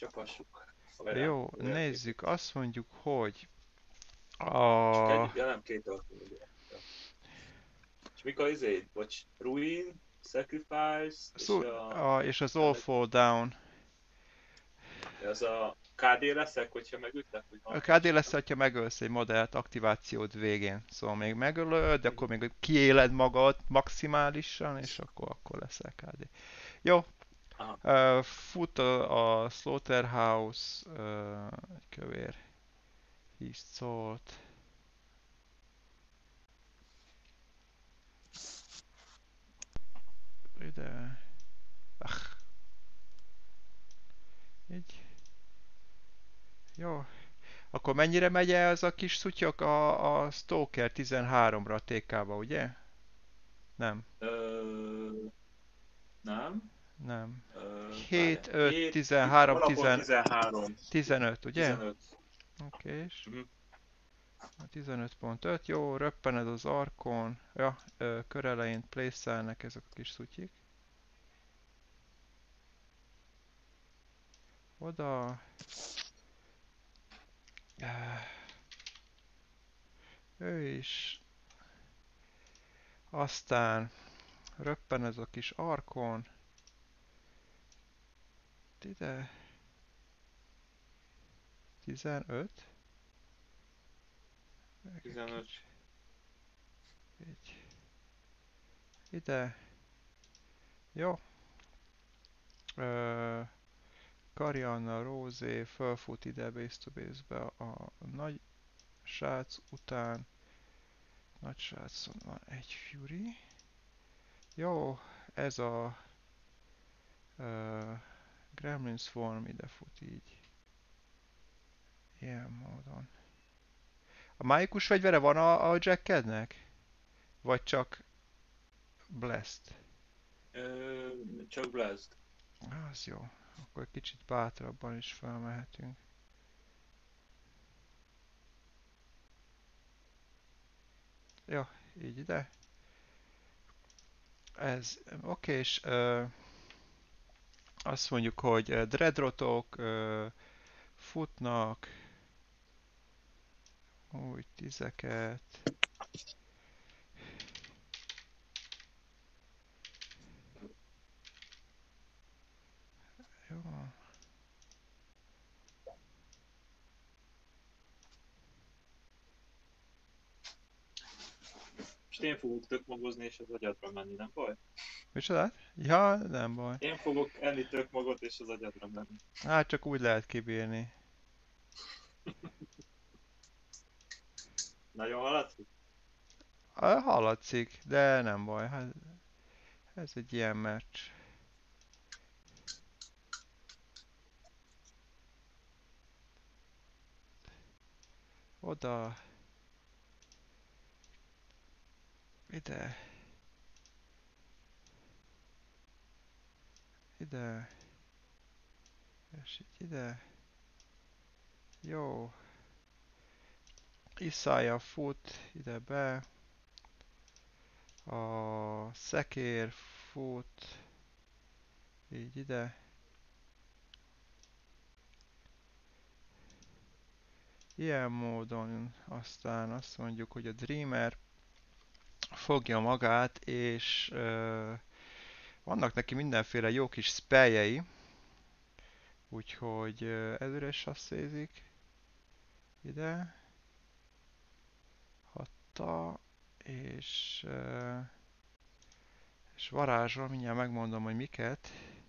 Csapassuk. Hajrá, Jó, újra képet. nézzük, azt mondjuk, hogy Csak a... egy, ja nem, két alkalom, ugye. Ja. És mik a izé? Vagy Ruin, Sacrifice, és és az All ennek, Fall Down. az a KD leszek, hogyha megütlek, hogy A valami KD ilyesmi, lesz, nem? ha megölsz egy modellt aktivációd végén. Szóval még megölöd, de akkor Mhm. még kiéled magad maximálisan, és akkor leszel KD. Jó, Aha. fut a Slaughterhouse, egy kövér, He's Salt, ide, ah, így, jó. Akkor mennyire megy el az a kis szutyok a Stalker 13-ra a TK-ba, ugye? Nem, Ö, nem. nem. Várjál. 7, 5, 7, 13, alapból 10, 13. 15, ugye? 15. Oké, és Mhm. a 15.5, jó, röppened az arkon, ja, kör elején place-elnek ezek a kis szutyik. Oda, ő is, aztán röppen ez a kis arkon, ide, 15, meg egy 15. kicsi, így, ide, jó, ö, Karianna, Rózé fölfut ide base to base-be a nagy srác után, nagy srácon van egy Fury, jó, ez a Gremlin Swarm ide fut így, ilyen módon. A mágikus fegyvere van a Jackednek? Vagy csak Blast? Csak Blast. Az jó. Akkor kicsit bátrabban is felmehetünk. Jó, így ide. Ez oké, és azt mondjuk, hogy dreadrotok futnak úgy tizeket. Jó. És én fogok tök magozni és az agyadra menni, nem baj? Micsoda? Ja, nem baj. Én fogok enni tök magot és az agyadra menni. Hát csak úgy lehet kibírni. Nagyon hallatszik? Hallatszik, de nem baj. Hát ez egy ilyen meccs. Oda, ide, ide, és így ide. Jó. Iszája fut ide be. A szekér fut így ide. Ilyen módon aztán azt mondjuk, hogy a Dreamer fogja magát, és vannak neki mindenféle jó kis spelljei, úgyhogy előre sasszézik ide, hatta, és, és varázsol, mindjárt megmondom, hogy miket.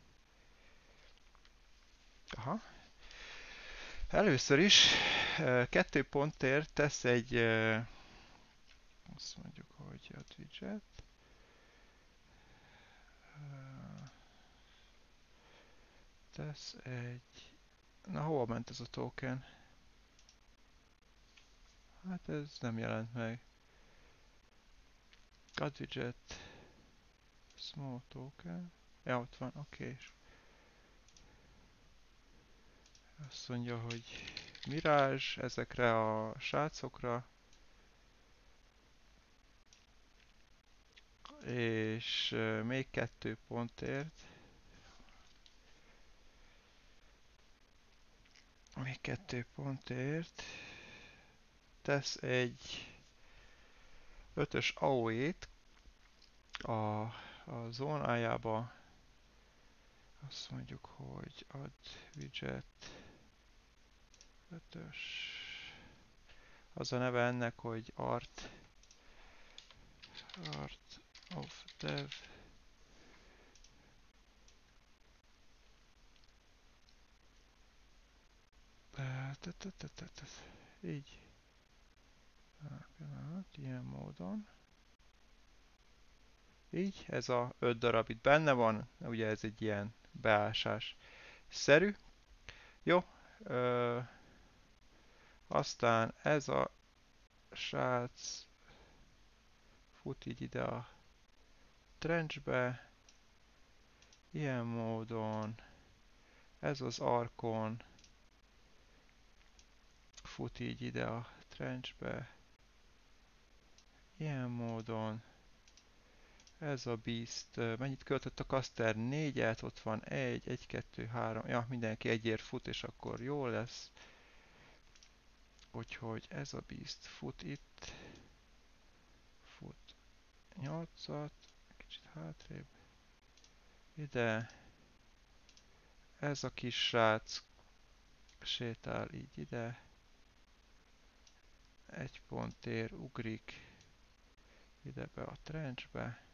Aha. Először is 2 pontért tesz egy, azt mondjuk, hogy a widget, tesz egy, na hova ment ez a token? Hát ez nem jelent meg. God widget, small token, ja ott van, oké. Okay. Azt mondja, hogy Mirage ezekre a srácokra, és még 2 pontért Még 2 pontért. Tesz egy 5-ös AOE-t a zónájába. Azt mondjuk, hogy add widget 5-ös. Az a neve ennek, hogy Art of Dev. Így. Ilyen módon. Így, ez a 5 darab itt benne van, ugye ez egy ilyen beásás szerű. Jó, aztán ez a srác fut így ide a trenchbe, ilyen módon, ez az arkon fut így ide a trenchbe, ilyen módon, ez a beast, mennyit költött a caster? 4-et, ott van 1, 1, 2, 3, ja, mindenki egyért fut, és akkor jó lesz. Úgyhogy ez a beast fut itt, fut 8-at, kicsit hátrébb, ide, ez a kis srác sétál így ide, 1 pontért ugrik ide be a trenchbe,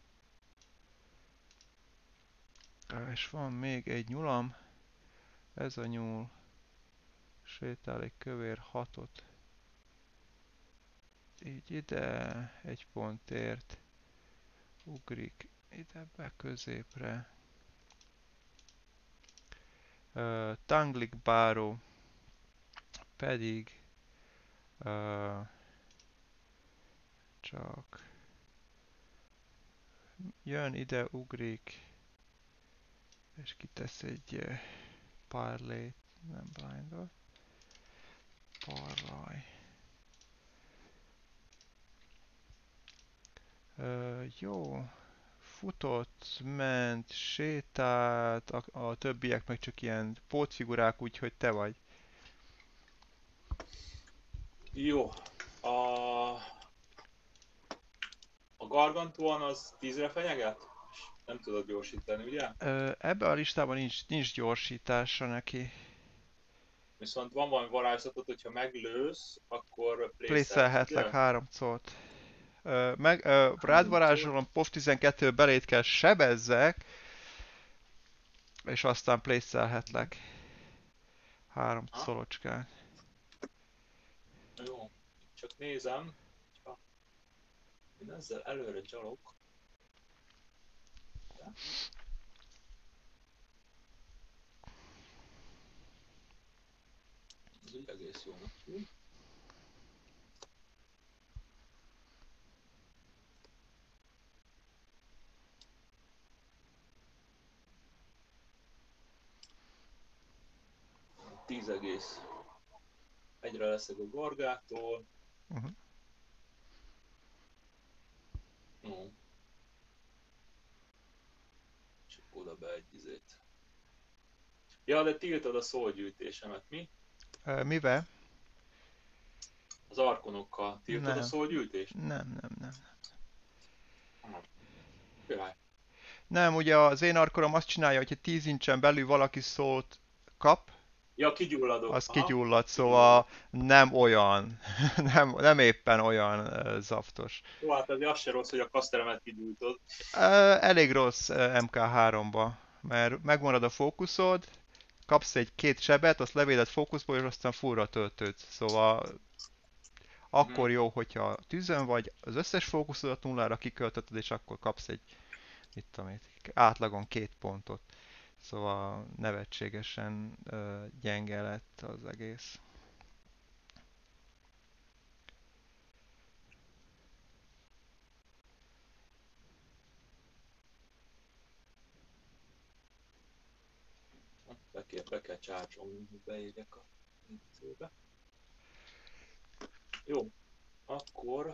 és van még egy nyulam, ez a nyúl sétál egy kövér 6-ot így ide, 1 pontért ugrik ide be középre. Tanglik Báró pedig csak jön ide, ugrik, és kitesz egy parley, nem blindot, parley. Jó, futott, ment, sétált, a többiek meg csak ilyen pótfigurák, úgyhogy te vagy. Jó. A Gargantuan az 10-re fenyeget? És nem tudod gyorsítani, ugye? Ebben a listában nincs gyorsítása neki. Viszont van valami varázslatot, hogyha meglősz, akkor place-elsz, Place-elhetlek ugye? 3 szót. Rád 3 varázsolom, POV 12 belét kell sebezzek, és aztán place-elhetlek 3 Ha? szolocskán. Jó. Csak nézem, ha én ezzel előre gyalog. De ez úgy egész jónak tűnik. Tíz egész. Egyre leszek a Gorgától. Uh-huh. Jó. Csak oda be egy izét. Ja, de tiltod a szógyűjtésemet, mi? Mivel? Az arkonokkal. Tiltod a Nem. szógyűjtést? Nem. Király. Nem, ugye az én arkorom azt csinálja, hogyha 10 incsen belül valaki szót kap, Ja, kigyulladok. az Aha. kigyullad, szóval Kigyulladok. nem olyan, nem éppen olyan zaftos. Jó, hát az se rossz, hogy a kaszteremet kigyújtod. Elég rossz MK3-ba, mert megmarad a fókuszod, kapsz egy 2 sebet, azt levéded fókuszból, és aztán fullra töltöd. Szóval akkor jó, hogyha tűzön vagy, az összes fókuszodat nullára kiköltötted, és akkor kapsz egy, mit tudom én, átlagon 2 pontot. Szóval nevetségesen gyenge lett az egész. Be kell csárcsolni, hogy beérjek a nézőbe. Jó, akkor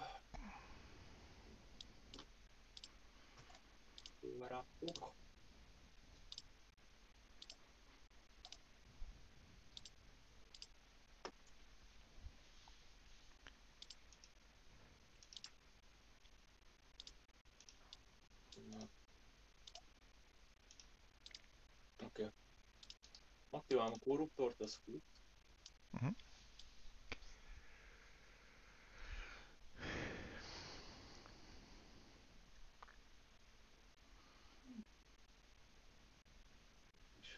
rápok. megtalálom a korruptort, az fut. Uh-huh. És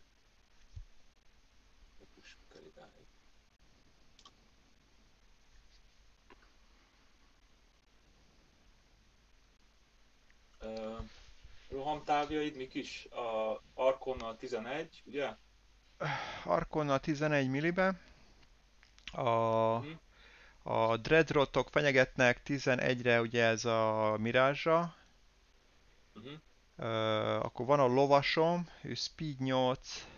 pussuk el idáig. Rohamtávjaid mik is? A Arkonnal 11, ugye? Arkonna 11 millibe, a, Uh-huh. a Dreadrottok fenyegetnek 11-re, ugye ez a Mirage-ra. Uh-huh. Akkor van a lovasom, ő Speed 8,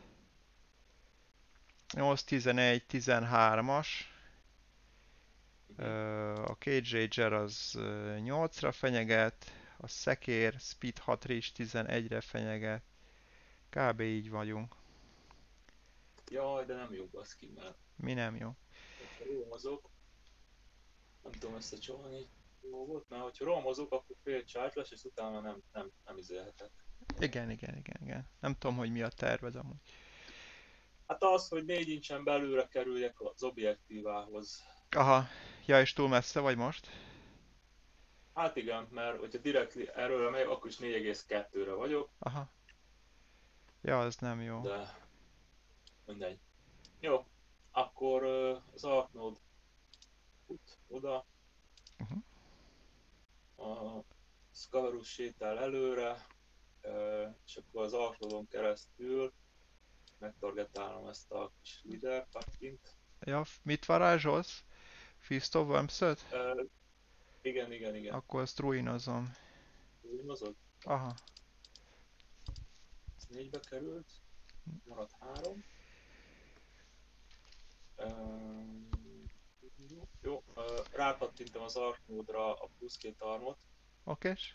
8, 11, 13-as. Uh-huh. A Cage Rager az 8-ra fenyeget, a Szekér Speed 6 is 11-re fenyeget. Kb. Így vagyunk. Jaj, de nem jó baszki, mert Mi nem jó? hogyha rohamozok, nem tudom összecsolni dolgot, mert hogyha rohamozok, akkor fél charge lesz, és utána nem izélhetek. Igen. Nem tudom, hogy mi a terved amúgy. Hát az, hogy 4 incsen belőle kerüljek az objektívához. Aha, ja, és túl messze vagy most? Hát igen, mert hogyha directly erről megyek, akkor is 4,2-re vagyok, Aha, ja, az nem jó. de mindegy. Jó, akkor az Arknode fut oda, Uh-huh. a Scavarus sétál előre, és akkor az Arknodon keresztül megtargetálom ezt a kis leader pakkint. Ja, mit varázsolsz? Fist of Worms-öt? Igen. Akkor azt ruinozom. Mozog? Aha, Ez 4-be került, maradt 3. Jó, rápattintem az Arknódra a plusz 2 armot, okés.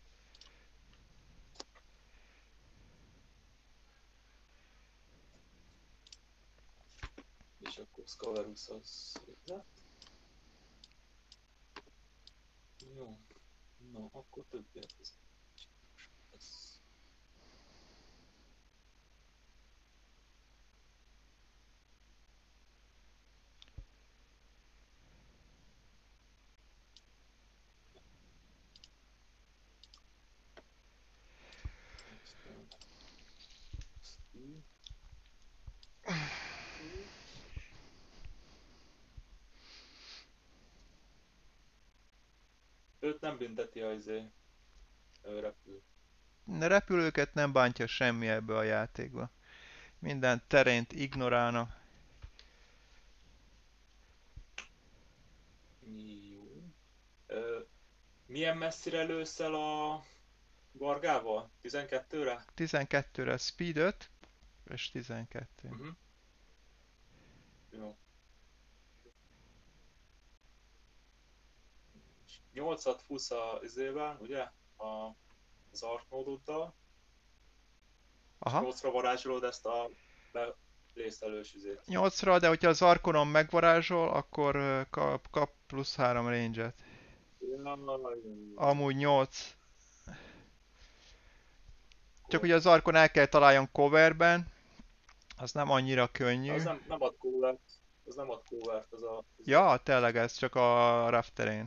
és akkor Scavarus az lett. Jó, na akkor többet ez. Aztán ezt így. Őt nem bünteti a repül. Repülőket nem bántja semmi ebbe a játékba. Minden terént ignorálnak. Jó. Ö, Milyen messzire lősz el a Vargával? 12-re? 12-re Speed 5, és 12. Uh-huh. Jó. 8-at fusz a izével, ugye? Az Arknódoddal, és Aha. 8-ra varázsolod ezt a részelős izét. 8-ra, de hogyha az Arkonon megvarázsol, akkor kap plusz 3 range-et. Amúgy 8. Csak ugye az Arkon el kell találjon coverben, az nem annyira könnyű. Nem ad covert, az nem ad covert, az a... Ja, tényleg ez csak a rough terén.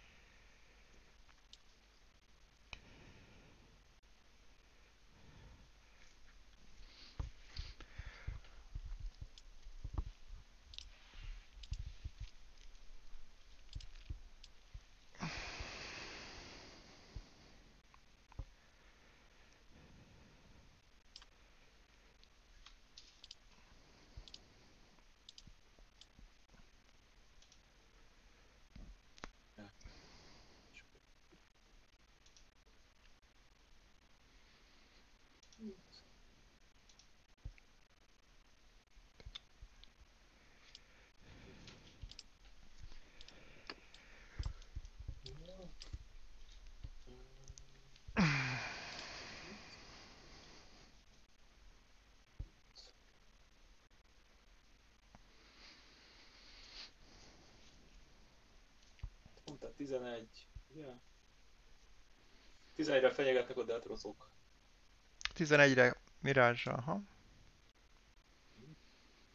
Mondta 11, ugye? 11-re fenyegetnek a Deathroszok. 11-re Mirage, aha.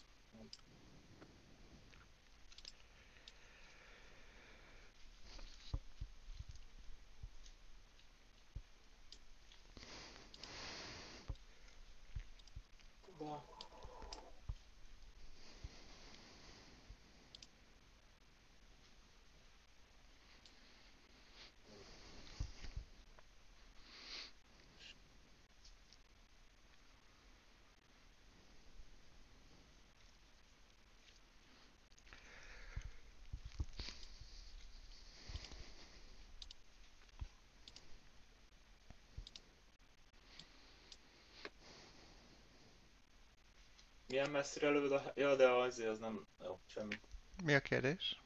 Milyen messzire lövöd a... Ja, de azért az nem... Jó, semmi. Mi a kérdés?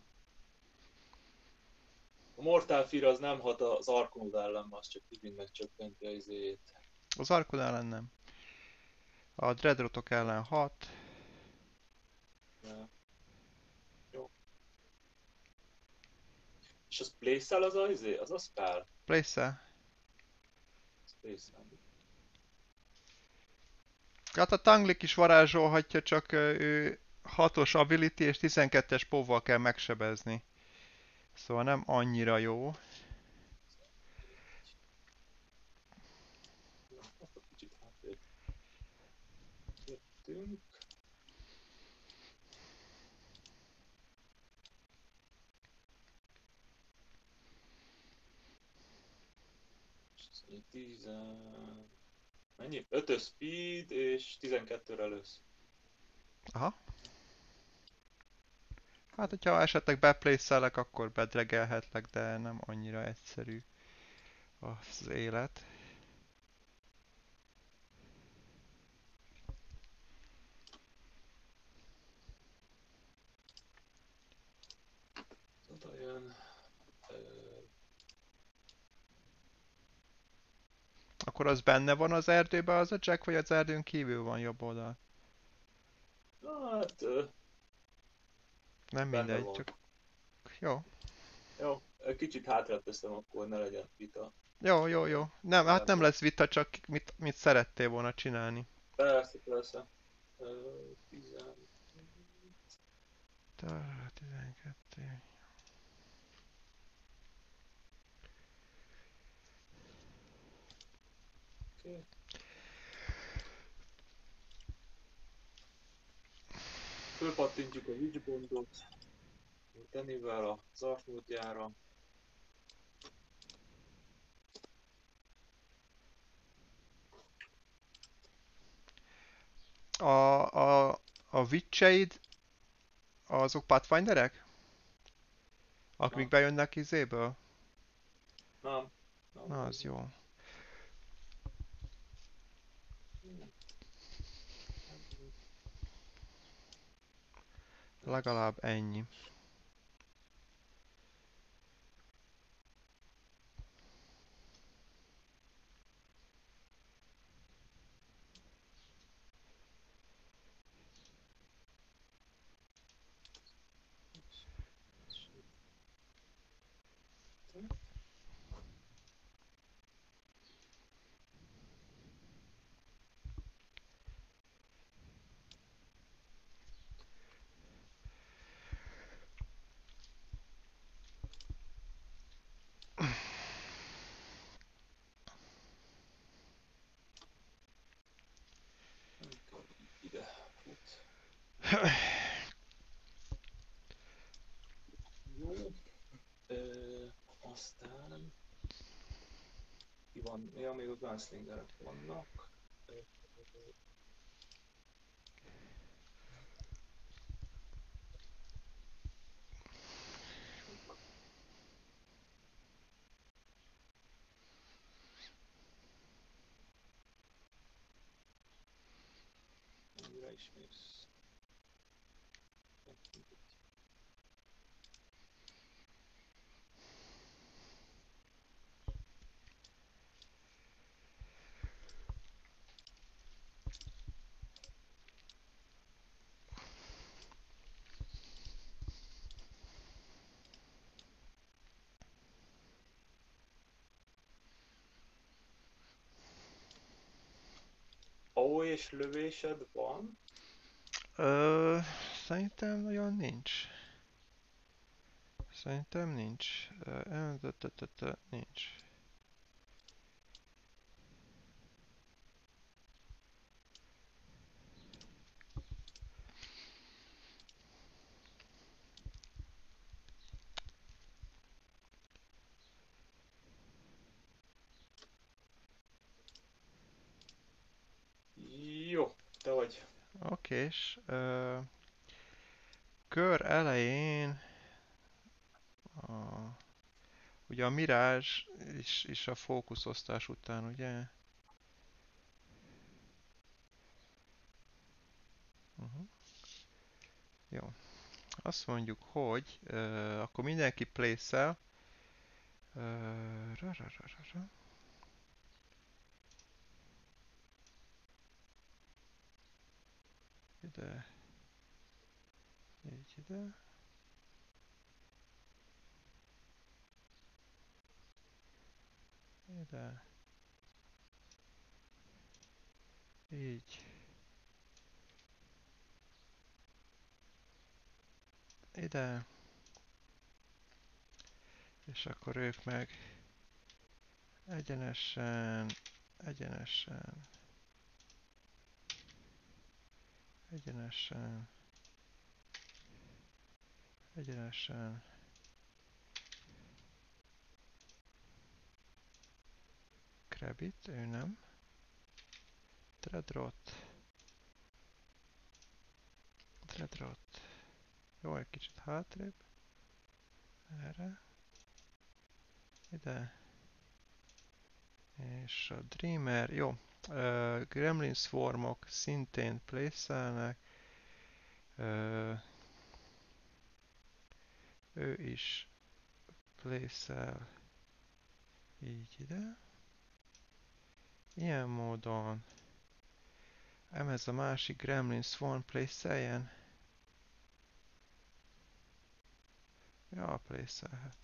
A Mortal Fear az nem hat az Arkonod ellen, az csak így megcsökkenti a izéjét. Az Arkod ellen nem. A Dreadrotok ellen 6. Ja, jó. És az place az a izé? Az a spell? Place. Az place-el. Hát a Tanglik is varázsolhatja, csak ő 6-os ability és 12-es povval kell megsebezni. Szóval nem annyira jó. Na, akkor kicsit hátrébb jöttünk. És ez egy 10... Mennyi? 5-ös speed és 12-re lősz. Aha. Hát, hogyha esetleg beplace-elek, akkor bedregelhetlek, de nem annyira egyszerű az élet. Oda jön. Akkor az benne van az erdőben az a Jack, vagy az erdőn kívül van jobb oldal? Hát, Nem benne mindegy, van. csak jó. Jó, kicsit hátra teszem, akkor ne legyen vita. Jó, jó, jó. Nem, hát nem Igazából. lesz vita, csak mit szerettél volna csinálni. Persze, persze. 10... 12. Oké. Fölpattintjuk a Witchbondot. Denivel a Zartmódjára. A witcheid, azok Pathfinderek? Akik Na, bejönnek izéből? nem. Nem, Na, nem, az nem. jó. Legalább ennyi. Amikor ide fut. Jó. Aztán ki van? Ja, még a Gunslingerek vannak. Mennyire is mész? Ó, és lövésed van? Ö, Szerintem olyan nincs. Szerintem nincs. Nincs. Jó, te vagy. Okés. Kör elején a, ugye a Mirage is a fókuszosztás után, ugye? Jó. Azt mondjuk, hogy akkor mindenki place-el. Ide, így ide. Ide. Így. Ide. És akkor ők meg egyenesen, egyenesen, egyenesen, egyenesen. Krebit, ő nem. Dreadrot. Dreadrot. Jó, egy kicsit hátrébb. Erre. Ide. És a Dreamer, jó. Gremlin Swarmok szintén place-elnek. Ő is place-el így ide. Ilyen módon ez a másik Gremlin Swarm place-eljen. Ja, place-elhet.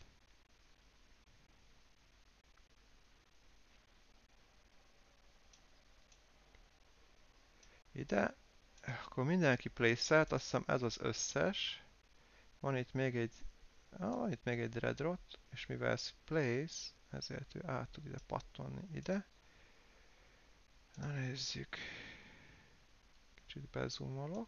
Ide. Akkor mindenki place-elt, azt hiszem ez az összes. Van itt még egy, van itt még egy Dreadrot, és mivel ez place, ezért ő át tud ide pattolni ide. Na nézzük. Kicsit bezoomolok.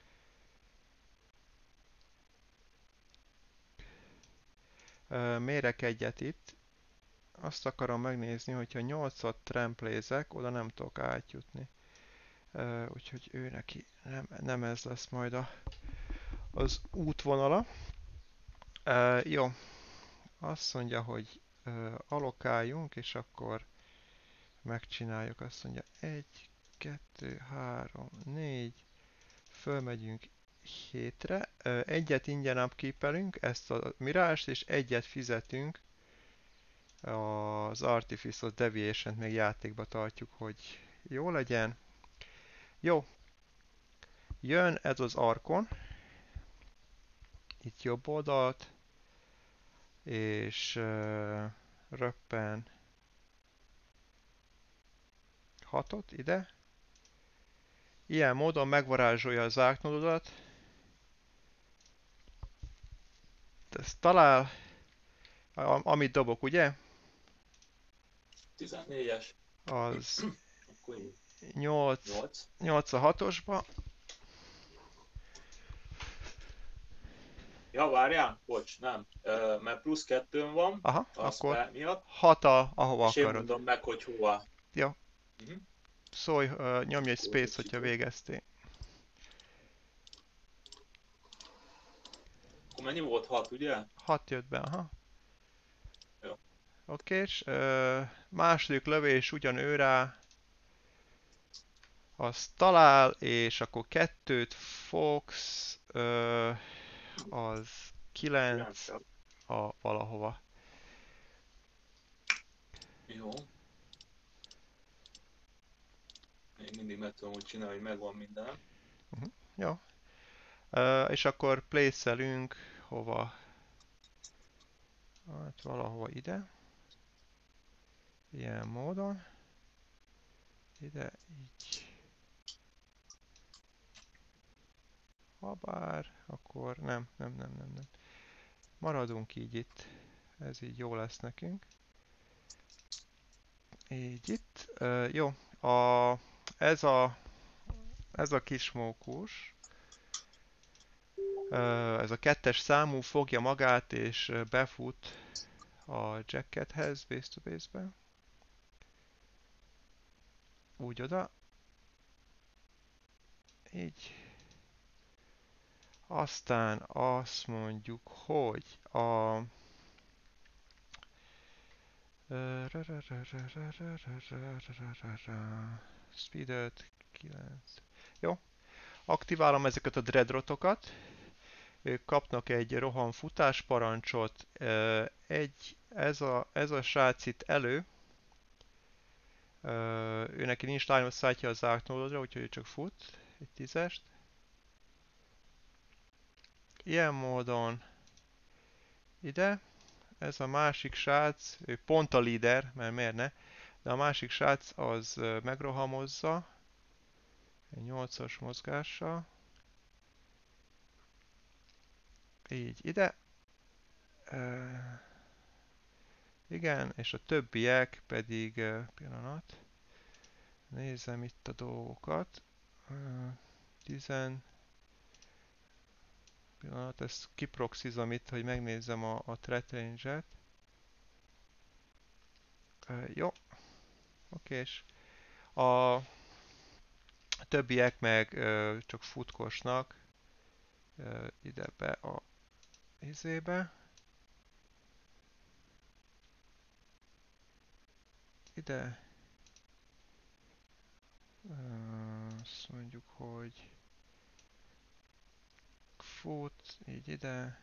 Mérek egyet itt. Azt akarom megnézni, hogyha 8-at tramplézek, oda nem tudok átjutni. Úgyhogy ő neki nem ez lesz majd az útvonala. Jó, azt mondja, hogy alokáljunk, és akkor megcsináljuk. Azt mondja 1, 2, 3, 4, fölmegyünk 7-re. Egyet ingyen upkeepelünk, ezt a mirást, és egyet fizetünk. Az Artificial Deviation-t még játékba tartjuk, hogy jó legyen. Jó, jön ez az Arkon, itt jobb oldalt, és röppen 6-ot ide. Ilyen módon megvarázsolja az zsáknododat. Ezt talál, amit dobok, ugye? 14-es. Az Akkor 8, 8. 8 a 6-osba. Ja, várjál, bocs, nem. Mert plusz 2 van Aha, a akkor spell miatt, 6 ahova és én akarod. mondom meg, hogy hova. Jó, Uh-huh. szólj, nyomj egy space, hogyha végeztél. Akkor mennyi volt? 6, ugye? 6 jött be, aha. Jó. Oké, és második lövés ugyan ő rá, az talál, és akkor 2-t fogsz, az 9 9. a valahova. Jó. Még mindig meg tudom úgy csinálni, hogy megvan minden. Jó. És akkor place-elünk hova? Hát valahova ide. Ilyen módon. Ide, így. Habár, akkor nem. Maradunk így itt. Ez így jó lesz nekünk. Így itt. Jó. Ez a ez a kis mókus, ez a 2-es számú fogja magát és befut a jackethez, base to base-be. Úgy oda. Így. Aztán azt mondjuk, hogy a speed 5, 9. Jó. Aktiválom ezeket a dreadrotokat. ők kapnak egy rohan-futás parancsot, ez a srác itt elő, ő neki nincs line of sight-ja az Archnodra, úgyhogy ő csak fut, egy 10-est. Ilyen módon ide, ez a másik srác, ő pont a líder, mert miért ne, de a másik srác az megrohamozza, egy 8-as mozgással, így ide, igen, és a többiek pedig, pillanat, nézem itt a dolgokat, 10, pillanat, ezt kiproxizom itt, hogy megnézzem a threat range-et. Jó, okés. A többiek meg csak futkosnak ide be a izébe. Ide. Azt mondjuk, hogy fut, így ide.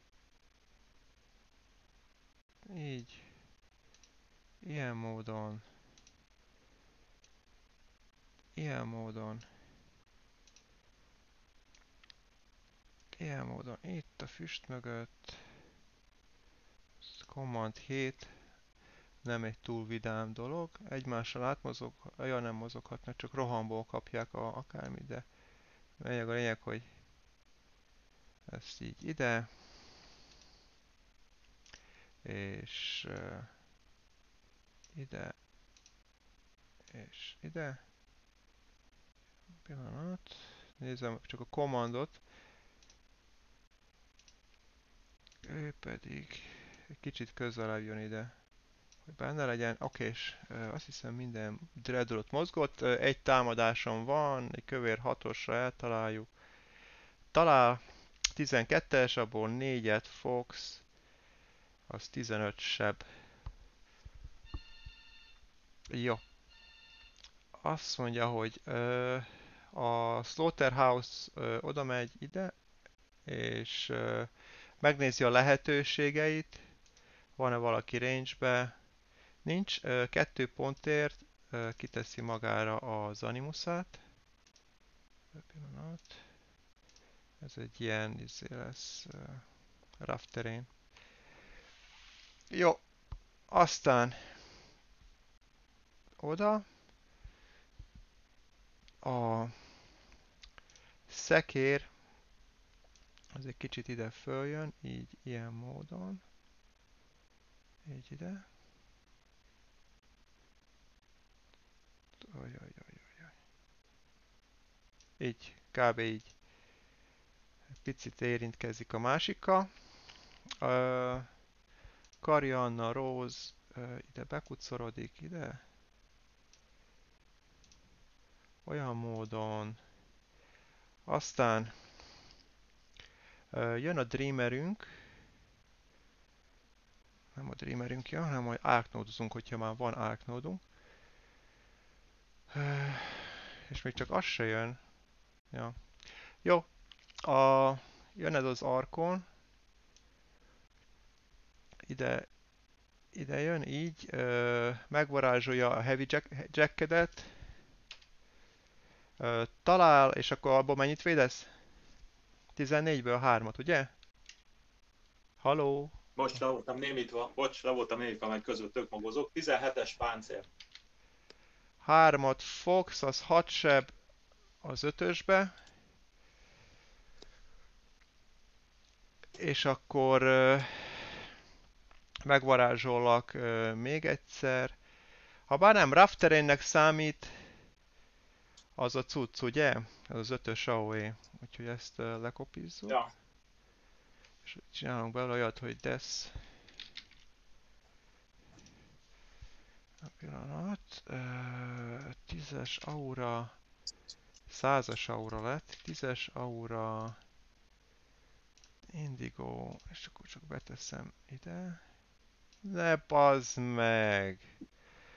Így. Ilyen módon. Ilyen módon. Ilyen módon. Itt a füst mögött. Command 7. Nem egy túl vidám dolog. Egymással átmozog, olyan nem mozoghatnak, csak rohamból kapják akármit, de a lényeg, hogy ezt így ide, és ide, és ide. Pillanat. Nézem csak a commandot. Ő pedig egy kicsit közelebb jön ide, hogy benne legyen. Oké, és azt hiszem minden dreadnought mozgott. Egy támadásom van, egy kövér 6-osra eltaláljuk. Talál 12-es, abból 4-et Fox, az 15 seb. Jó. Azt mondja, hogy a Slaughterhouse oda megy ide, és megnézi a lehetőségeit. Van-e valaki range-be? Nincs. 2 pontért kiteszi magára az animusát. Pillanat. Ez egy ilyen izé lesz, rough terrain. Jó, aztán oda a szekér az egy kicsit ide följön, így ilyen módon. Így ide. Ajajajajaj. Így, kb. Így. Picit érintkezik a másikkal. Karianna, Rose ide bekucorodik, ide. Olyan módon. Aztán jön a Dreamerünk. Nem a Dreamerünk jön, hanem hogy Arknodozunk, hogyha már van Arknodunk. És még csak az se jön. Ja. Jó. Jön ez az Arkon. Ide jön így. Megvarázsolja a Heavy Jackedet. Talál, és akkor abból mennyit védesz? 14-ből 3-at, ugye? Haló? Bocs, le voltam némítva, meg közöttök magozok. 17-es páncél. 3-at Fox, az 6 seb az 5-ösbe. És akkor megvarázsollak még egyszer. Ha bár nem rough terrainnek számít, az a cucc, ugye? Ez az 5-ös AOE. Úgyhogy ezt lekopizzuk. Ja. És csinálunk belőle olyat, hogy Death. A pillanat. 10-es aura. 100-as aura lett. 10-es aura. Indigo. És akkor csak beteszem ide. Ne bazd meg!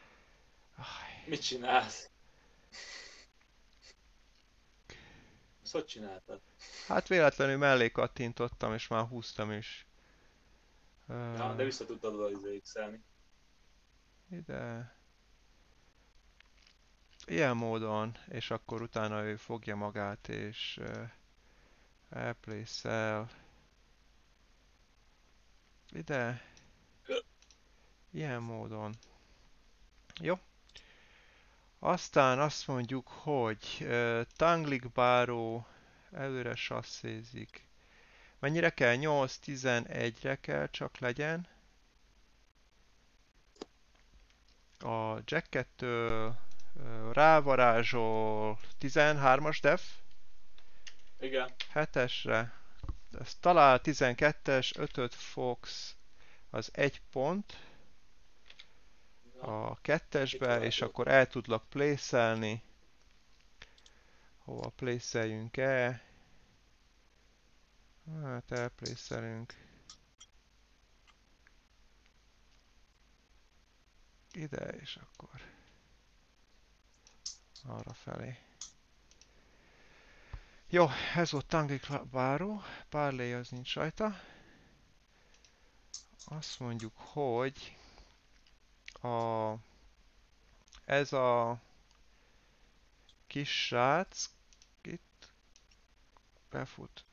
Mit csinálsz? hogy csináltad? Hát véletlenül mellé kattintottam, és már húztam is. Ja, de Ö, vissza tudtad oda x-elni. ide. Ilyen módon, és akkor utána ő fogja magát, és elplace-el ide. Ilyen módon. Jó. Aztán azt mondjuk, hogy Tanglik báró előre sasszézik. Mennyire kell? 8-11-re kell csak legyen. A Jack 2 rávarázsol 13-as def, Igen. 7-esre. Ez talál 12-es, 5-öt fogsz, az 1 pont Na, a mit 2-esbe, és találtunk? akkor el tudlak place-elni. Hova place-eljünk el? Hát elplace-elünk ide, és akkor arra felé. Jó, ez volt Tanglik báró, Parley az nincs rajta. Azt mondjuk, hogy a, ez a kis srác itt befut.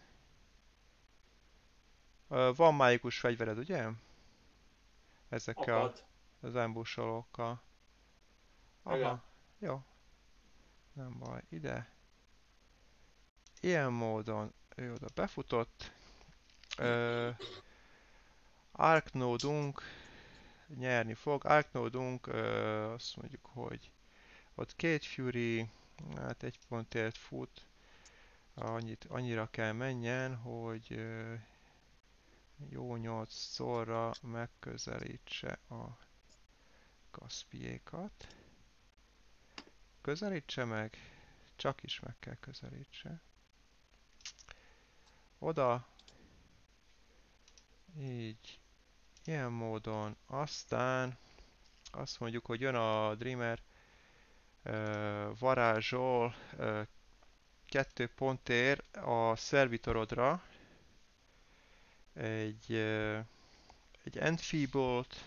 Van mágikus fegyvered, ugye? Ezekkel Akad. az ambusolókkal. Igen. Aha, jó, nem baj, ide. Ilyen módon ő oda befutott. Ö, Arknódunk nyerni fog. Arknódunk azt mondjuk, hogy ott két Fury, hát egy pontért fut. Annyira kell menjen, hogy jó 8 szorra megközelítse a Kaspiékat. Közelítse meg, csak is meg kell közelítse. Oda, így, ilyen módon. Aztán azt mondjuk, hogy jön a Dreamer, varázsol 2 pontért a szervitorodra egy Enfeeble-t,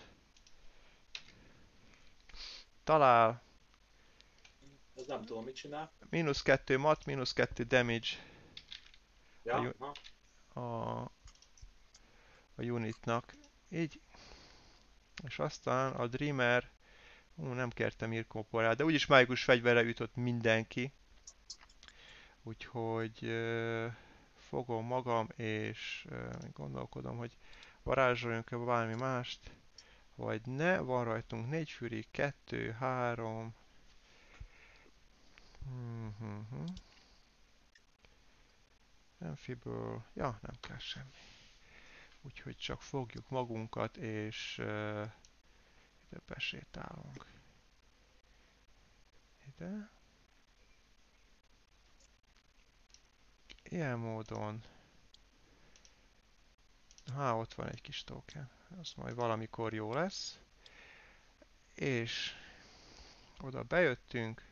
talál Ez nem tudom, mit csinál. -2 mat, -2 damage Ja, ha. a, a unitnak. Így, és aztán a Dreamer, nem kértem Irkorporál, de úgyis mágikus fegyverre jutott mindenki. Úgyhogy fogom magam, és gondolkodom, hogy varázsoljunk-e valami mást, vagy ne. Van rajtunk 4 Fury, 2, 3. Amphiből, ja, nem kell semmi. Úgyhogy csak fogjuk magunkat, és ide besétálunk. Ide. Ilyen módon. Ott van egy kis token. Az majd valamikor jó lesz. És oda bejöttünk.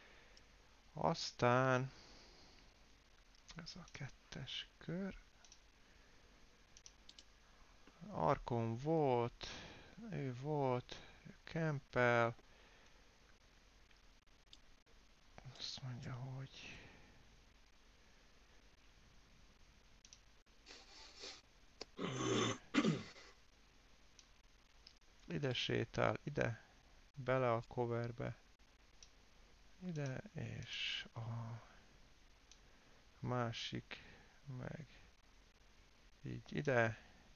Aztán ez a 2-es kör. Arkon volt, ő volt, Campbell. Azt mondja, hogy ide sétál, ide, bele a coverbe, ide, és a másik meg így ide.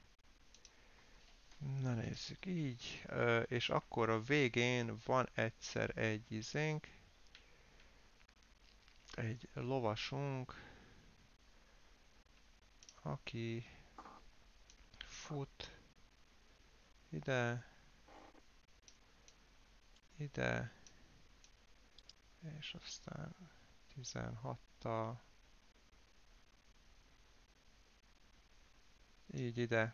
Na nézzük így, és akkor a végén van egyszer egy izénk, egy lovasunk, aki fut ide, ide, és aztán 16-tal így ide.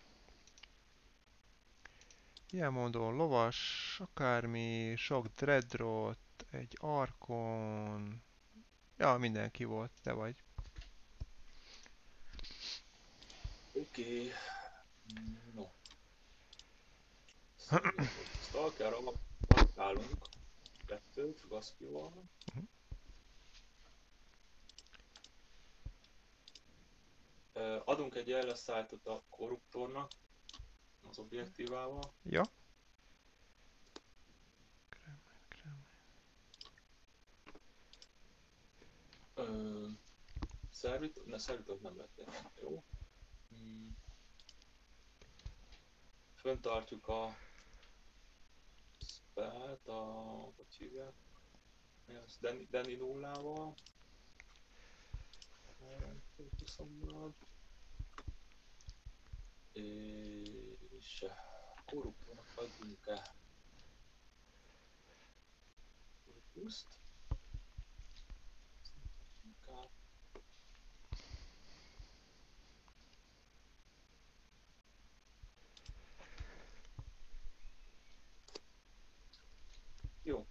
Ilyen módon lovas, akármi, sok dreadrot, egy arkon. Ja, mindenki volt, te vagy. Oké. No. Szóval Stalkerra kapálunk kettőt Gaspival. Adunk egy elleszállítót a korruptornak az objektívával. Ja. Szervitot nem lett jó. Föntartjuk a spellt, hogy hívják? Mi az? Danny nullával. És korruptornak adjunk-e korpuszt? Inkább. Jó.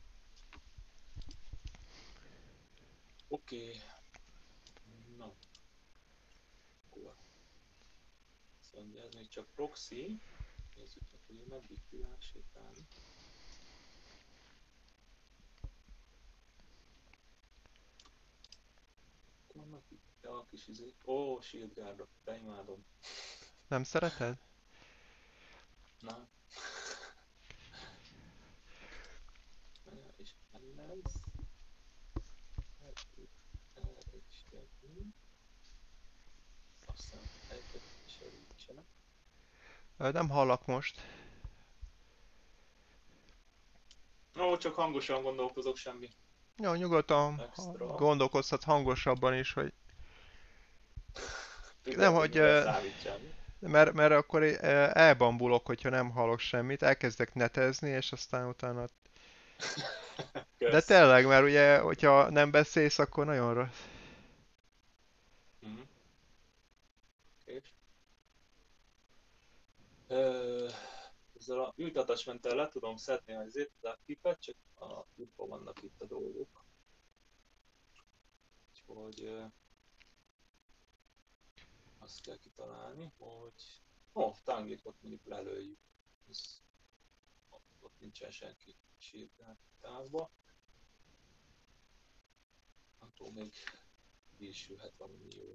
Oké. Na, akkor. Szóval ez még csak proxy. Nézzük meg, hogy meddig tudál sétálni. Vannak itt a kis izé. Ó, Shield Guard-ok, de imádom. Nem szereted? Na. És ez. Erre is jönni. Aztán egyet segítsenek. Nem hallak most. Ó, csak hangosan gondolkozok, semmi Jó, nyugodtan extra. gondolkozhat hangosabban is, hogy nem, Figyelj, hogy mire számítsam. mert akkor elbambulok, hogyha nem hallok semmit, elkezdek netezni, és aztán utána... De Kösz. tényleg, mert ugye, hogyha nem beszélsz, akkor nagyon rossz. Mhm. És? Ö, Ezzel a ültatásmenttel le tudom szedni az képet, csak a lyukban vannak itt a dolgok. Úgyhogy azt kell kitalálni, hogy Tangit ott mondjuk lelőjük. Ott nincsen senki sírgál távba. Attól még is jöhet valami jó.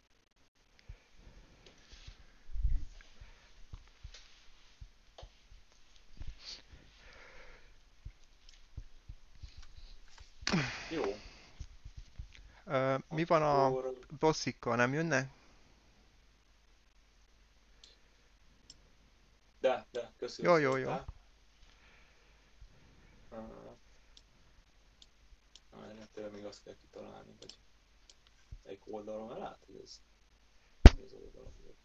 Jó, Mi van a akkor bosszikkal, nem jönnek? de, köszi, hogy Jó, jó, jó. szóltál. Tényleg még azt kell kitalálni, hogy melyik oldalon, mert látod, hogy ez oldalon volt.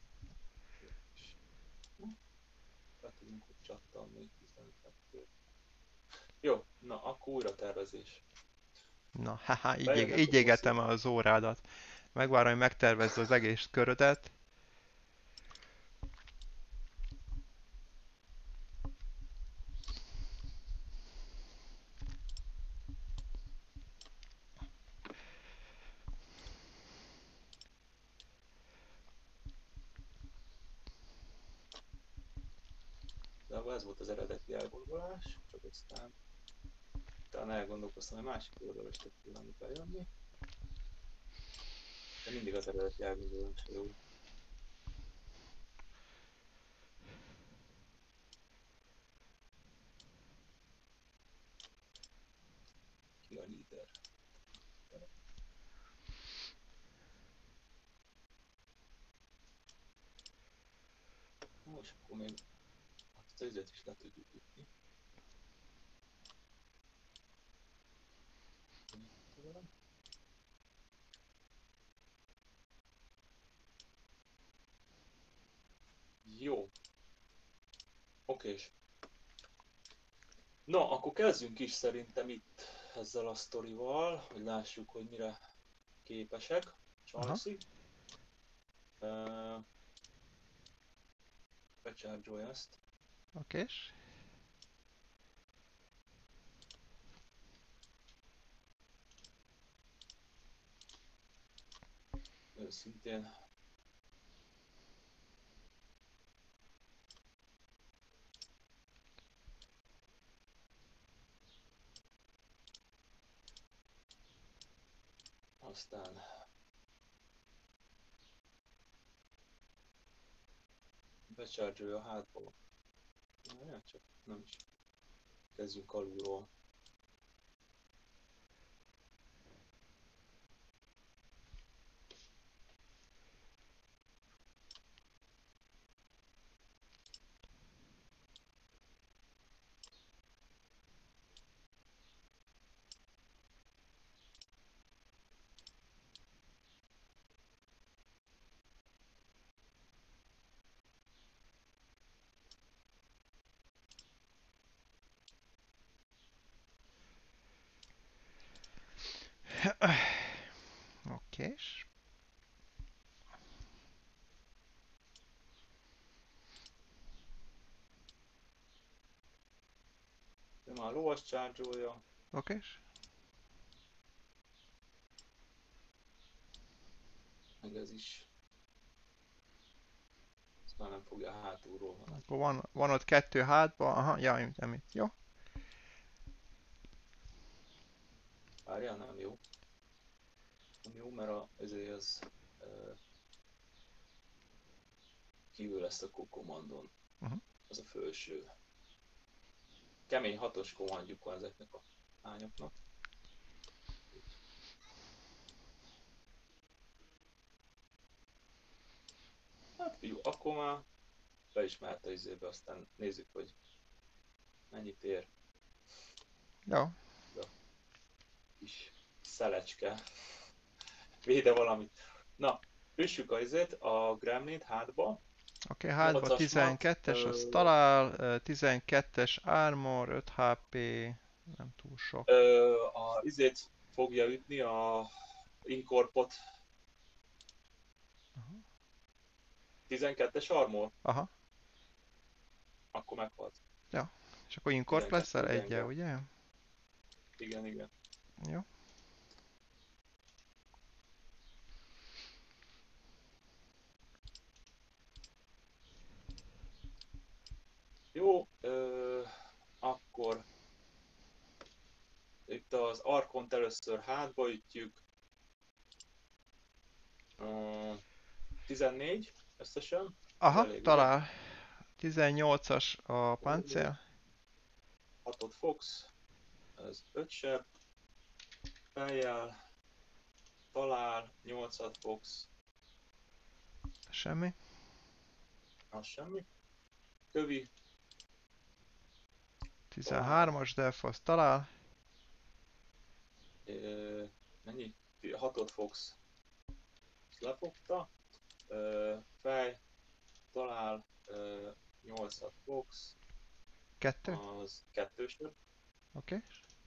Be tudunk ott csattanni 12. Jó, na akkor újra tervezés. Na, haha, Bejönnek a így égetem bosszok. az órádat. Megvárom, hogy megtervezd az egész körödet. De ez volt az eredeti elgondolás, csak aztán utána elgondolkoztam, hogy másik oldalra is tudunk bejönni. De mindig az eredeti elgondolás jó. Ki a líder? Most akkor még azt az is le tudjuk ütni. Jó. Okés. Na, akkor kezdjünk is szerintem itt ezzel a sztorival, hogy lássuk, hogy mire képesek. Aha, Csajszik. Becharge ezt. okés. Őszintén Aztán becharge a hátba. Ja, csak nem is. Kezdjünk alulról. Okés. De már lovas charge-olja. Okés. Meg ez is. Ezt már nem fogja hátulról, hanem. Akkor van ott 2 hátba. Aha, jaj, nem itt. Jó. Várjál, nem jó. Nem jó, mert ezért az kívül lesz a kommandon. Az a felső. Kemény 6-os kommandjuk van ezeknek a lányoknak. Hát jó, akkor már beismerte izébe, aztán nézzük, hogy mennyit ér. Jó. De kis szelecske. Véde valamit. Na, üssük a Gremlint hátba. Oké, hátba 12-es, az talál, 12-es armor, 5 HP, nem túl sok. A izét fogja ütni, a Incorpot. 12-es armor? Aha. Akkor meghalt. Ja, és akkor Incorp leszel 12 1-e, gyenge. ugye? Igen, igen. Jó. Jó, akkor itt az Arkont először hátba ütjük. 14 összesen. Aha, Elég, talál. 18-as a páncél. 6-ot fogsz. Ez 5 seb. Fejjel. Talál. 8-at fogsz. Semmi. Az semmi. Kövi. 13-as def, az talál. Mennyi? 6-ot fogsz. Ezt lefogta. Fej. Talál. 8-at fogsz. 2. Az 2-sebb. Oké.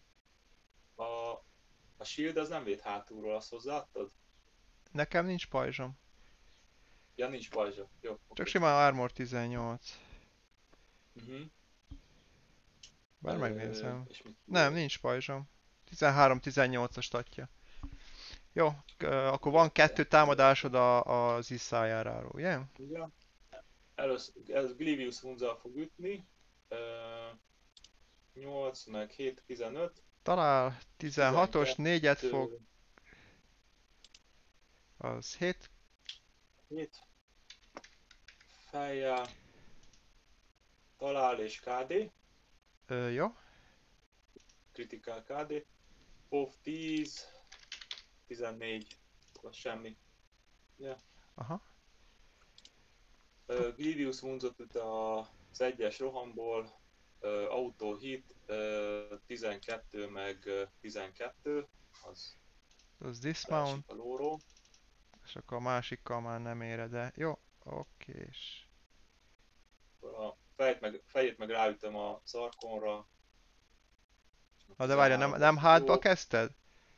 A shield az nem véd hátulról, azt hozzáadtad? Nekem nincs pajzsom. Ja, nincs pajzsa. Jó, Csak oké. simán armor 18. Bár megnézem. És mit Nem, nincs pajzsom. 13-18-as statja. Jó, akkor van 2 támadásod az Isaiáráról, ugye? ugye? Először ez Glivius Munzal fog ütni. 8 meg 7, 15. Talál, 16-os, 4-et fog. 12, Az 7. 7. Fejjel. Talál és KD. Jó. Critical KD. Pov 10. 14. Az semmi. Yeah. Aha. Glivius Munzot üt az egyes rohamból. Auto hit. 12 meg 12. Az dismount. A lóról. És akkor a másikkal már nem éred el. Jó, okés. A fejét meg ráütöm a szarkonra. Na de várja, nem hátba kezdted?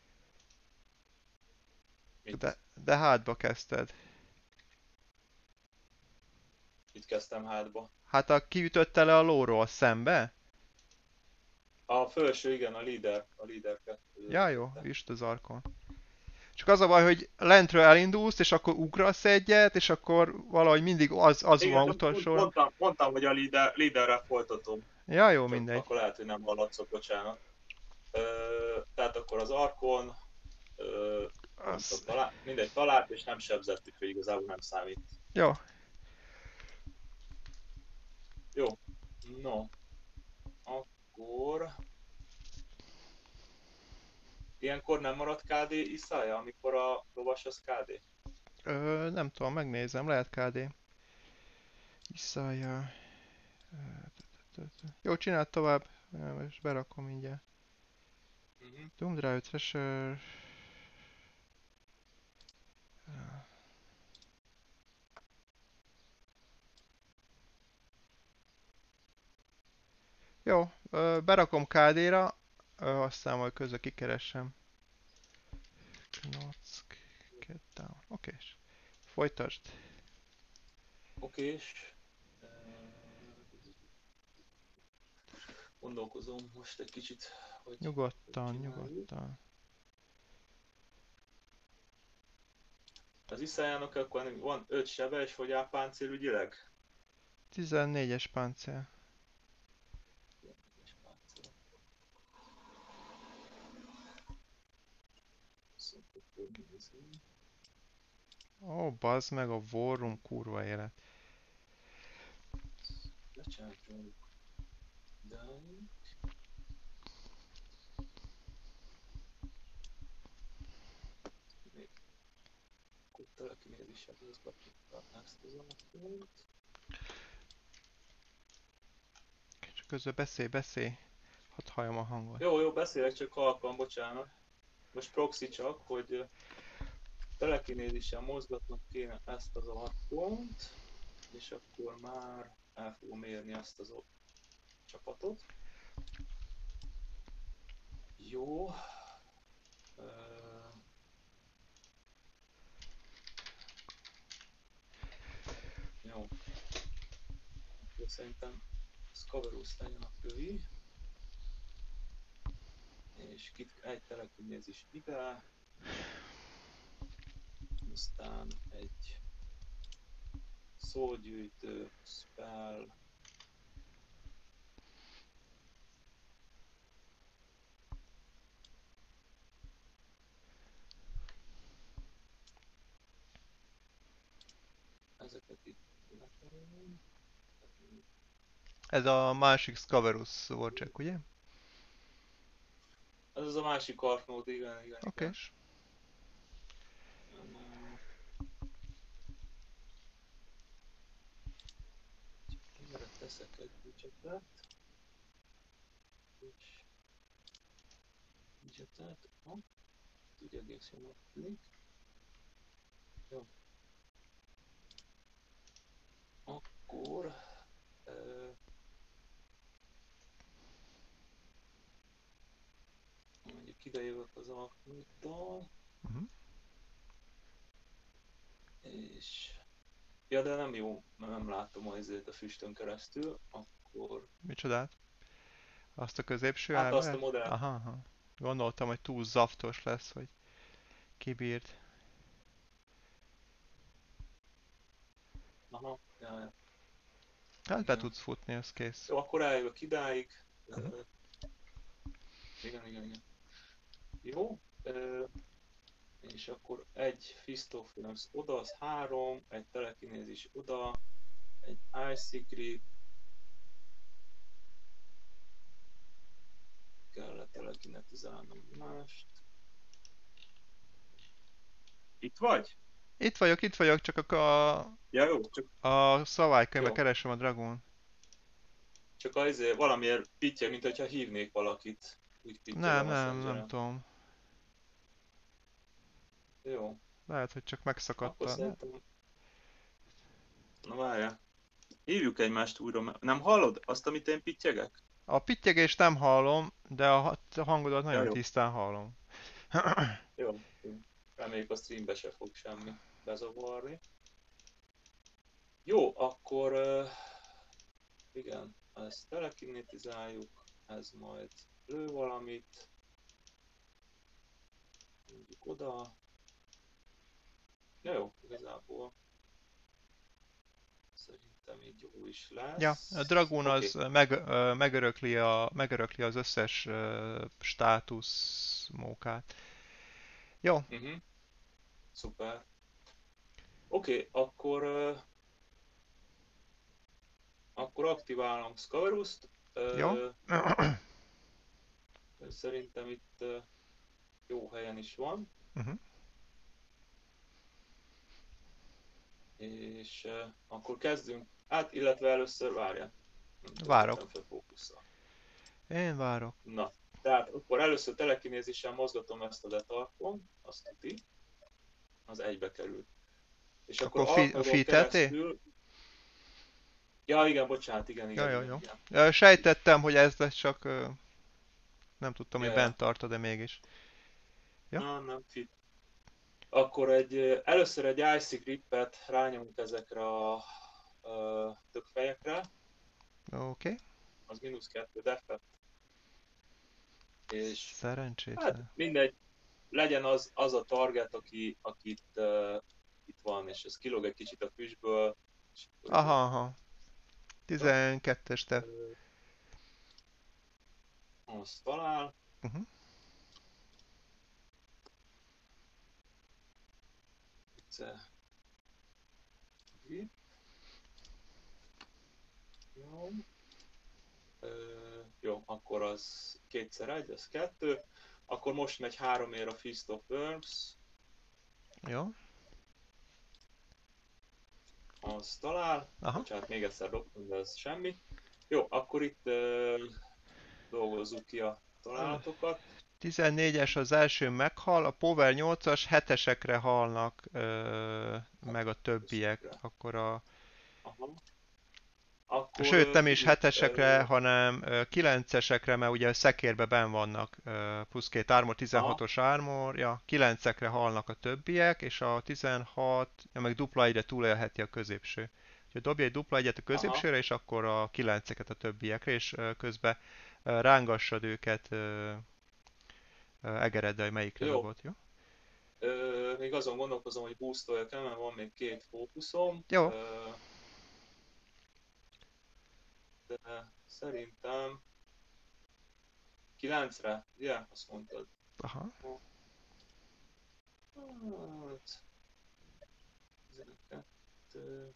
Mit? De hátba kezdted. Itt kezdtem hátba. Hát kiütötte le a lóról szembe? A felső, igen, a leader 2. Ja jó, üst az arkon. Csak az a baj, hogy lentről elindulsz, és akkor ugrasz egyet, és akkor valahogy mindig az igen, van utolsóra. Mondtam, hogy a leaderrel folytatom. Ja jó, Csak mindegy. akkor lehet, hogy nem hallatszok, bocsánat. Tehát akkor az arkon... Nem tudom, Az... mindegy, talált és nem sebzett, úgyhogy igazából nem számít. Jó, Jó, no, akkor ilyenkor nem marad KD iszája, amikor a lovas az KD? nem tudom, megnézem, lehet KD. Iszája. Jó, csináld tovább, és berakom mindjárt. Uh-huh. Doom Drive Thresher. Jó, berakom KD-ra, aztán majd közben kikeresem. Knock, get down. Oké, és folytasd. Okés. Gondolkozom most egy kicsit, hogy Nyugodtan, csináljuk. nyugodtan. Az iszájának akkor van 5 sebe, és hogy áll páncélügyileg? 14-es páncél. És páncél. Szóval akkor nézzük. Ó, bazd meg a War Room kurva élet. Lecsátunk. Dying. Még akkor telekinézisebb mozgatjuk ezt az alapot. Csak közben beszélj. Hadd halljam a hangot. Jó, beszélek csak halkan, bocsánat. Most proxy csak, hogy telekinézissel mozgatnom kéne ezt az alapont, és akkor már el fogom érni ezt az csapatot. Jó. Jó. Akkor szerintem Scaverus legyen a kövi. És egy telekinézis ide. Aztán egy szógyűjtő, spell. Ezeket itt leterelem. Ez a másik Scaverus Warjack, ugye? Ez az a másik arcnód, igen. Oké. Erre teszek egy widgetet. És widgetet. Ugye egész jól tűnik. Jó. Akkor mondjuk ide jövök az alkottal, Uh-huh. és ja, de nem jó, mert nem látom azért a füstön keresztül, akkor Micsodát? Azt a középső hát azt a embert? modellt, Aha. Gondoltam, hogy túl zaftos lesz, hogy kibírt. aha, ja, Hát be igen. tudsz futni, az kész. Jó, akkor eljövök idáig. Uh-huh. Igen. Jó. És akkor egy Fist of Realms oda, az 3, egy telekinézis oda, egy Ice Grip, kellett telekinetizálnom mást. Itt vagy? Itt vagyok, csak Ja, jó, a szabálykönyvbe jó. keresem a Dragon. Csak azért valamiért pittyeg, mint hogyha hívnék valakit. Úgy pittyeg a Nem Messengeren. tudom. Jó, Lehet, hogy csak akkor megszakadta. Ne? szerintem... Na várjál. Hívjuk egymást újra. Nem hallod azt, amit én pittyegek? A pittyegést nem hallom, de a hangodat Ja, nagyon jó. tisztán hallom. Jó. Reméljük a streambe se fog semmi bezavarni. Jó, akkor... igen, ezt telekinetizáljuk. Ez majd lő valamit. Mondjuk oda. Ja, jó, igazából szerintem így jó is Ja, a lesz. Dragoon az Oké. megörökli az összes státusz mókát. Jó, Uh-huh. Szuper. Oké, akkor aktiválom Scaverus-t. Jó? Szerintem itt jó helyen is van. Uh-huh. És akkor kezdünk. Hát, illetve először várjál. Nem töltöttem Várok. fel fókusszal. Én várok. Na, tehát akkor először telekinézissel mozgatom ezt a letarkon, azt tuti, az egybe kerül. És akkor Akkor alt a nodon fitelté? keresztül... Ja, igen, bocsánat, igen, Ja, igen, jó, igen, jó. igen. Sejtettem, hogy ez lesz, csak nem tudtam, hogy Ja, bent ja. tartod, de mégis. Ja? Nem fit. Akkor először egy Icy Grip-et rányomunk ezekre a tökfejekre, Oké. Okay. az -2 defet, és hát Szerencsétlen. mindegy, legyen az a target, akit itt van, és ez kilóg egy kicsit a füstből, és akkor Aha, aha. jó, 12-es te. azt talál, Uh-huh. egyszer, jó, jó, akkor az 2x1, az 2, akkor most megy 3 ér a Feast of Worms, Jó. az talál, Aha. bocsánat, még egyszer dobtam, de ez semmi. Jó, akkor itt dolgozzuk ki a találatokat. 14-es az első meghal, a Power 8-as 7-esekre halnak meg a többiek. Összekre. Akkor Aha. Akkor sőt, nem is figyelj, 7-esekre, hanem 9-esekre, mert ugye a szekérbe benn vannak plusz 2 armor, aha, 16-os armor, ja, 9-ekre halnak a többiek, és a 16, ja, meg dupla egyre túlélheti a középső. Úgyhogy dobj egy dupla egyet a aha, középsőre, és akkor a 9-eket a többiekre, és közben rángassad őket egereddel, hogy melyikre jó. dobod, jó? Még azon gondolkozom, hogy boostoljak el, mert van még 2 fókuszom, Jó. de szerintem 9-re, ugye? Azt mondtad. Aha. Hát, 12.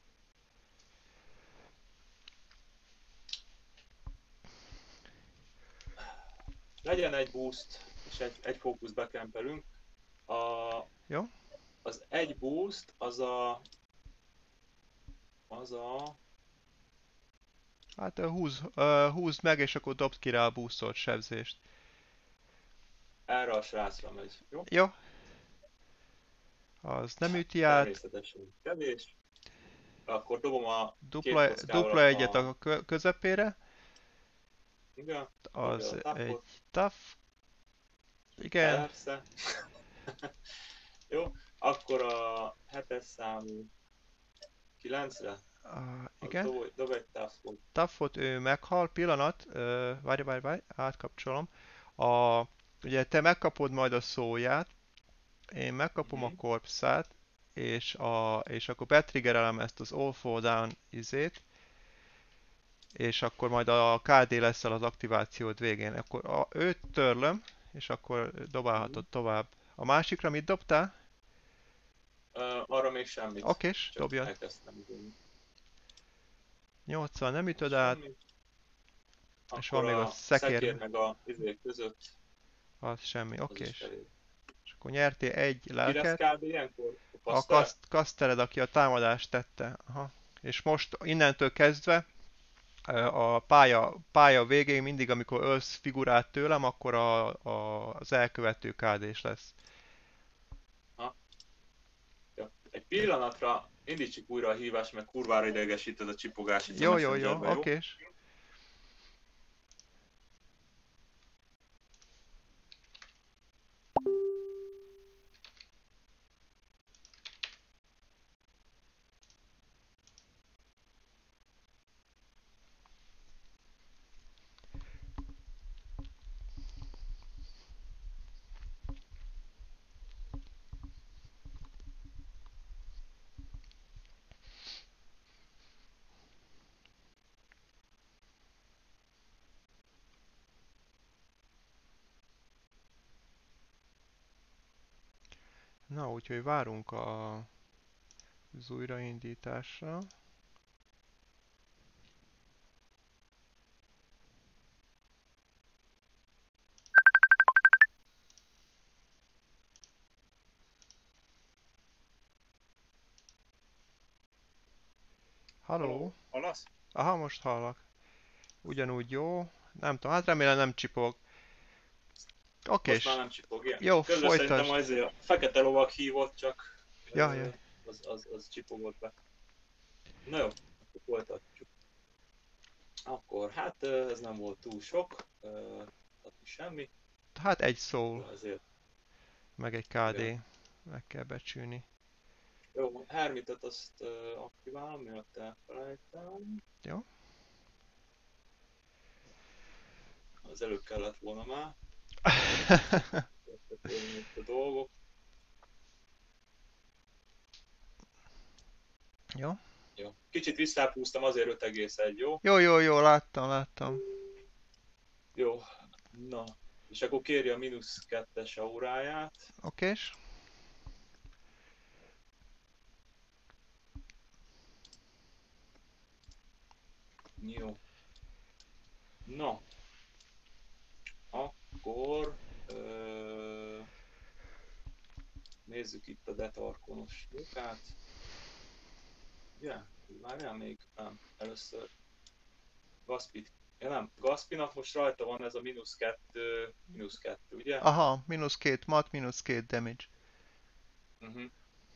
Legyen egy boost, és egy fókusz bekempelünk. A, Jó? az egy boost, az a Hát húzd meg, és akkor dobd ki rá a boostolt sebzést. erre a srácra megy, jó? Jó? Az nem üti át. Természetesen kevés. Akkor dobom a két Dupla, kockával dupla egyet a a közepére. igen, dobja Az a egy tapot, tough. Igen. persze. Jó, akkor a 7-es számú 9-re, az Igen. dob egy tafot. Toughot ő meghal. Pillanat. Várj. Átkapcsolom. A, ugye te megkapod majd a szóját. Én megkapom a Uh-huh. korpszát. És akkor betriggerelem ezt az All Fall Down izét. És akkor majd a KD lesz az aktivációd végén. Akkor őt törlöm, és akkor dobálhatod tovább. A másikra mit dobtál? Arra még semmit, Okés, csak dobjad. elkezdtem idén. 80 nem ütöd át, Semmi. és Akkor van még a a szekér szekér, meg a izé között, az semmi, az is okés. elég. És akkor nyertél egy Ki lesz lelket, kb. Ilyenkor? A a kaszter? kasztered, aki a támadást tette. Aha. És most innentől kezdve a pálya végén mindig, amikor ölsz figurát tőlem, akkor az elkövető KD-s lesz. Ha? Ja. Egy pillanatra indítsuk újra a hívást, mert kurvára idegesíted a csipogás itt a Jó, Messengerbe, jó? okés. Na, úgyhogy várunk az újraindításra. Halló? Halló, hallasz? Aha, most hallak. Ugyanúgy jó. Nem tudom, hát remélem nem csipog. Most már Okés. nem csipog, igen. Jó, Közben szerintem folytasd. azért a fekete lovag hívott, csak Ja, ja. az csipogott be. Na jó, akkor folytatjuk. Akkor hát ez nem volt túl sok, tehát semmi, Hát egy szól, ezért meg egy igen. KD. Meg kell becsülni. Jó, Hermitet azt aktiválom, miatt elfelejtem. Jó? Az előbb kellett volna már, történni itt a dolgok. Jó? Jó. Kicsit visszáphúztam, azért 5,1, jó? Jó, jó, jó, láttam. Jó, na. És akkor kéri a -2-es auráját. Okés? Jó. Na, akkor nézzük itt a detarkonos munkát. Ugye? Várjál még? Nem. Először Gaspit. Ja nem, Gaspinak most rajta van ez a -2, ugye? Aha, -2 mat, -2 damage. Uh-huh.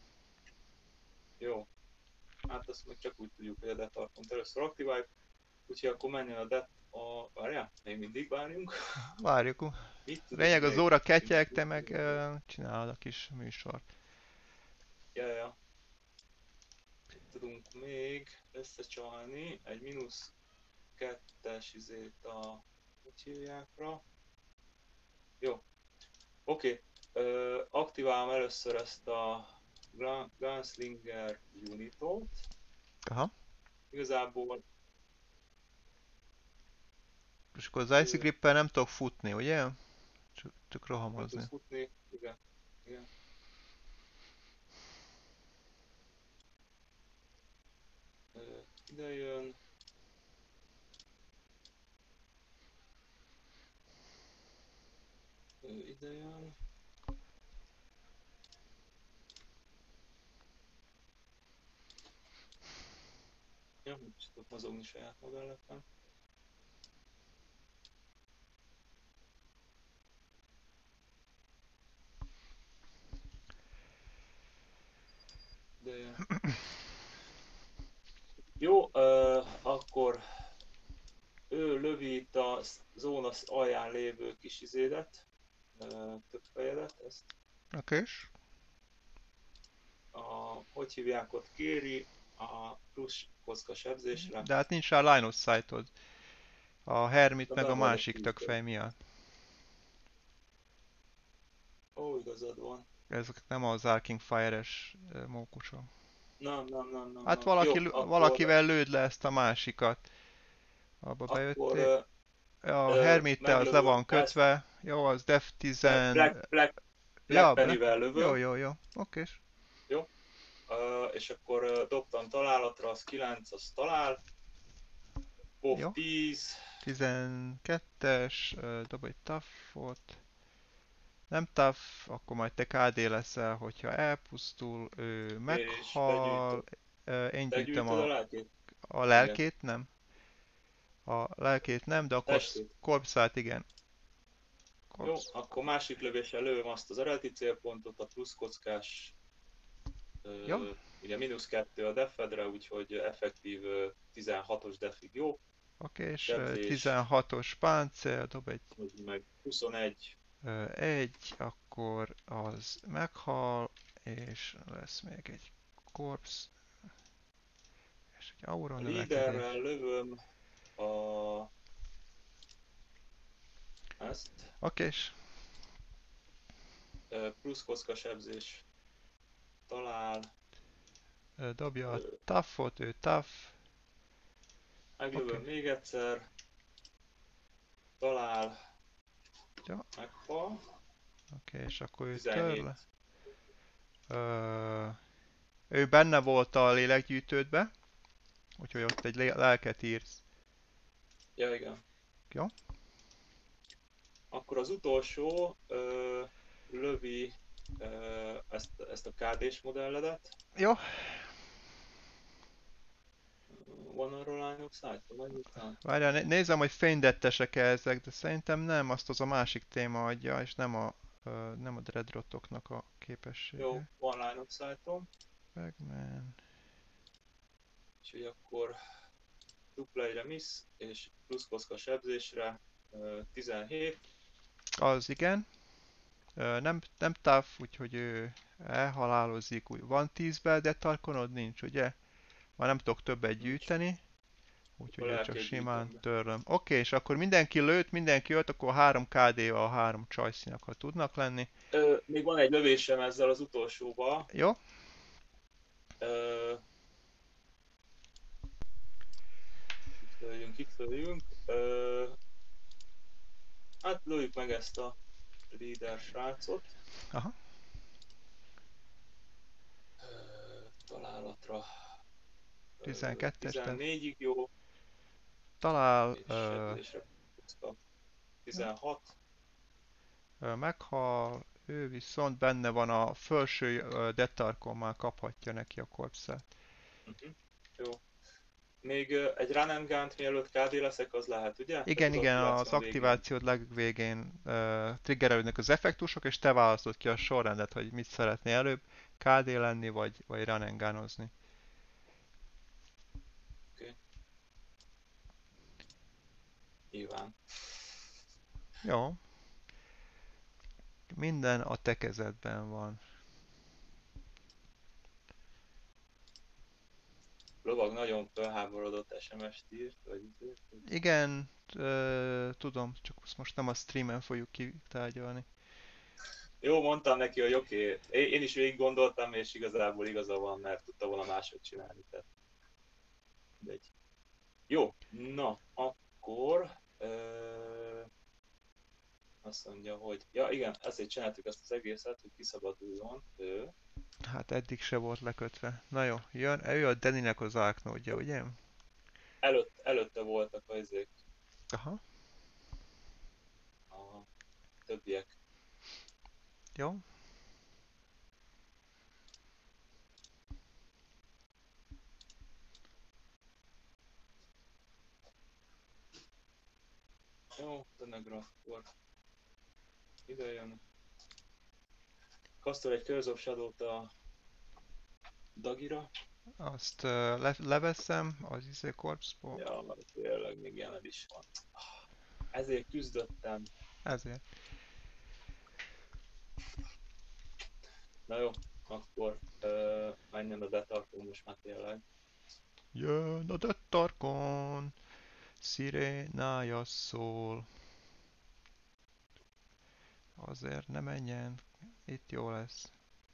Jó. Hát azt még csak úgy tudjuk, hogy a detarkont először aktiváljuk. Úgyhogy akkor menjen a det... Várjál? Még mindig várjunk. Várjuk. Mit tudunk Lényeg az még? óra ketyeg, te meg csinálod a kis műsort. Ja. Mit tudunk még összecsalni? Egy -2-es izét a... Hogy hívják rá? Jó. Oké. Aktiválom először ezt a Gunslinger unitot. Aha. Igazából És akkor az Icy Grip-pel nem tudok futni, ugye? Csak nem tudsz rohamozni. futni. Igen. Igen. Ide jön. Ide jön. Ja, nem is tudok mozogni saját magálepen. De jön. Jó, akkor ő lövi itt a zóna alján lévő kis izédet, több fejedet, ezt Okés. hogy hívják ott, kéri a plusz kocka sebzésre. De hát nincs rá line of sight-od. A Hermit De meg a benn van a másik tűzben. tökfej miatt. Ó, igazad van. Ezek nem az Arcing Fire-es mókusok. Hát Nem. Jó, valakivel lőd le ezt a másikat. Abba akkor bejöttél. A Hermit az le meglövöm van ezt, kötve. Jó, az Def 10... Black Ja, Penny-vel Jó, lövöm. jó, jó. Okés. Jó, és akkor dobtam találatra, az 9, az talál. Pop Jó. 10. 12-es, dob egy toughot. Nem tough, akkor majd te KD leszel, hogyha elpusztul, ő És meghal. Én gyűjtöm begyűjtöd a lelkét? a Igen. lelkét, nem. A lelkét nem, de a Testét. korpszát igen. Jó, Korpsz. akkor másik lövéssel lövöm azt az eredeti célpontot, a plusz kockás, Jó, ugye -2 a defedre, úgyhogy effektív 16-os defig jó. oké, és Sebzés, 16-os páncél, dob egy hogy meg 21. akkor az meghal, és lesz még egy korpsz, és egy aura A növekedés. líderrel lövöm ezt, Okés, plusz kocka sebzés talál, dobja a toughot, ő tough. meglövöm Oké, még egyszer, talál, jó, meghal, oké, és akkor ő 17. törle. Ö, ő benne volt a lélekgyűjtődbe, úgyhogy ott egy lelket írsz. Ja, igen. Jó? Akkor az utolsó lövi ezt a KD-s modelledet. Jó, Van arról lányok szájton, vagy után? várjál, nézem, hogy fénydettesek-e ezek, de szerintem nem, azt az a másik téma adja, és nem a dreadrottoknak a Jó, képessége. van lányok szájton. Fragment. Úgyhogy akkor dupla egyre miss, és plusz kocka sebzésre 17. Az igen. Nem tough, úgyhogy ő elhalálozik. Van 10 de tarkonod nincs, ugye? Már nem tudok többet Nincs. gyűjteni, Akkor úgyhogy ő csak lelkét simán gyűjtöm be. törlöm. Oké, és akkor mindenki lőtt, mindenki ölt, akkor 3 KD-val 3 csajszínak, ha tudnak lenni. Még van egy lövésem ezzel az utolsóval. Jó? Ö, itt följünk. Hát lőjük meg ezt a leader srácot. Aha. Találatra 12-es, tehát 14-ig jó, talál, és sebzésre kocka 16. meghal, ő viszont benne van a felső detarkon, már kaphatja neki a korpszát. Jó. Még egy run and gun-t mielőtt KD leszek, az lehet, ugye? Tehát Igen, az igen, az aktiváción végén. aktivációd legvégén triggerelődnek az effektusok, és te választod ki a sorrendet, hogy mit szeretnél előbb, KD lenni, vagy run and gunozni. Okay. Nyilván. Jó. Minden a te kezedben van. Lovag nagyon felháborodott SMS-t írt, vagy írt. Igen, tudom, csak most nem a streamen fogjuk kitárgyalni. Jó, mondtam neki, hogy oké. Én is végig gondoltam, és igazából igaza van, mert tudta volna máshogy csinálni. Tehát. Jó, na, akkor azt mondja, hogy ja igen, ezért csináltuk ezt az egészet, hogy kiszabaduljon ő. Hát eddig se volt lekötve. Na jó, ő a Deninek az árknódja, ugye? Előtte voltak azok Aha, a többiek. jó. Jó, Tenegrafkor ide jön. Kasztol egy Curse of Shadow-t a Dagira. Azt leveszem az korpszból. Ja, tényleg még ilyen is van. Ezért küzdöttem. Ezért. Na jó, akkor menjen a detartó most már tényleg. Jön a Dettarkon, szirénája szól. Azért ne menjen, itt jó lesz.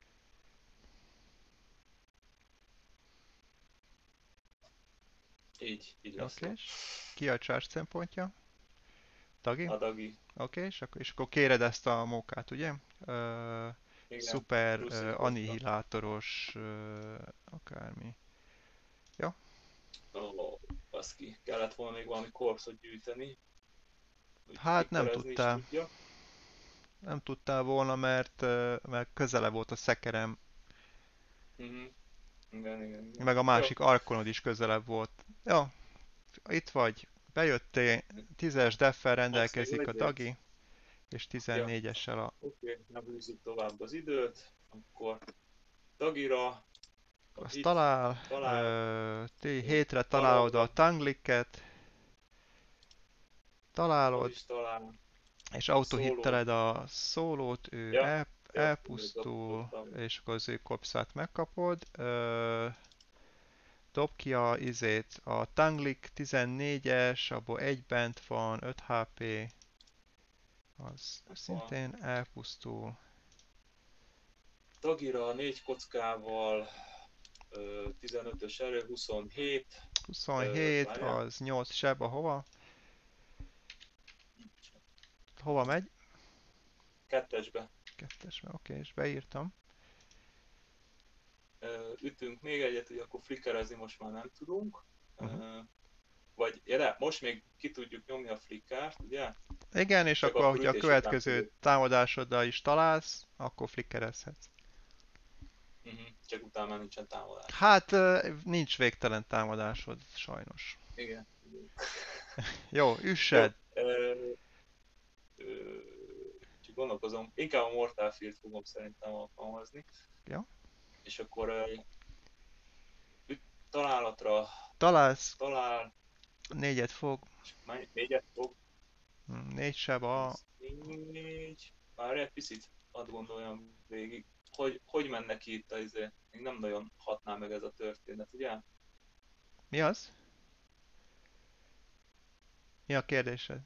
Így lesz Oké, jó. és ki a charge szempontja? Dagi? A Dagi. Oké, és akkor kéred ezt a mókát, ugye? Igen, Szuper plusz egy kocka. annihilátoros akármi. Jó? Ó, baszki. Kellett volna még valami korpszot gyűjteni. Hogy Hát nem kikerezni is tudtál. tudja. Nem tudtál volna, mert közele volt a szekerem, Uh-huh. Igen. meg a Jó. másik arkonod is közelebb volt. Jó, itt vagy. Bejöttél, 10-es deffel Azt az rendelkezik a egyet. Dagi, és Ja, 14-essel a... oké. Nem húzzuk tovább az időt. Akkor Dagira, a Azt hit, talál, talál, 7-re találod a Talodra, Tanglicket, az találod, is talál, és szóló. autohitteled a szólót, ő Ja, elpusztul, dobtam. és akkor az ő kopszát megkapod. Dob ki a Tanglik 14-es, abból egy bent van, 5 HP, az Van. szintén elpusztul. Dagira 4 kockával, 15-ös erő, 27. 27, Várjál. az 8 seb, hova? Hova megy? Kettesbe. Kettesbe, oké, és beírtam. ütünk még egyet, hogy akkor flickerezni most már nem tudunk. Uh-huh. Vagy, ja, de most még ki tudjuk nyomni a flickert, ugye? Igen, és Csak akkor, akkor hogyha a ütés után következő tudjuk. támadásoddal is találsz, akkor flickerezhetsz. Csak utána már nincsen támadás. Hát nincs végtelen támadásod, sajnos. Igen. Jó, Jó. üssed! Csak gondolkozom, inkább a Mortal Field fogom szerintem alkalmazni. Ja. És akkor találatra Találsz, talál, 4-et fog, és négyet fog, 4 seba, az négy, már egy picit hadd gondoljam végig, hogy menne ki itt még nem nagyon hatná meg ez a történet, ugye? mi az? Mi a kérdésed?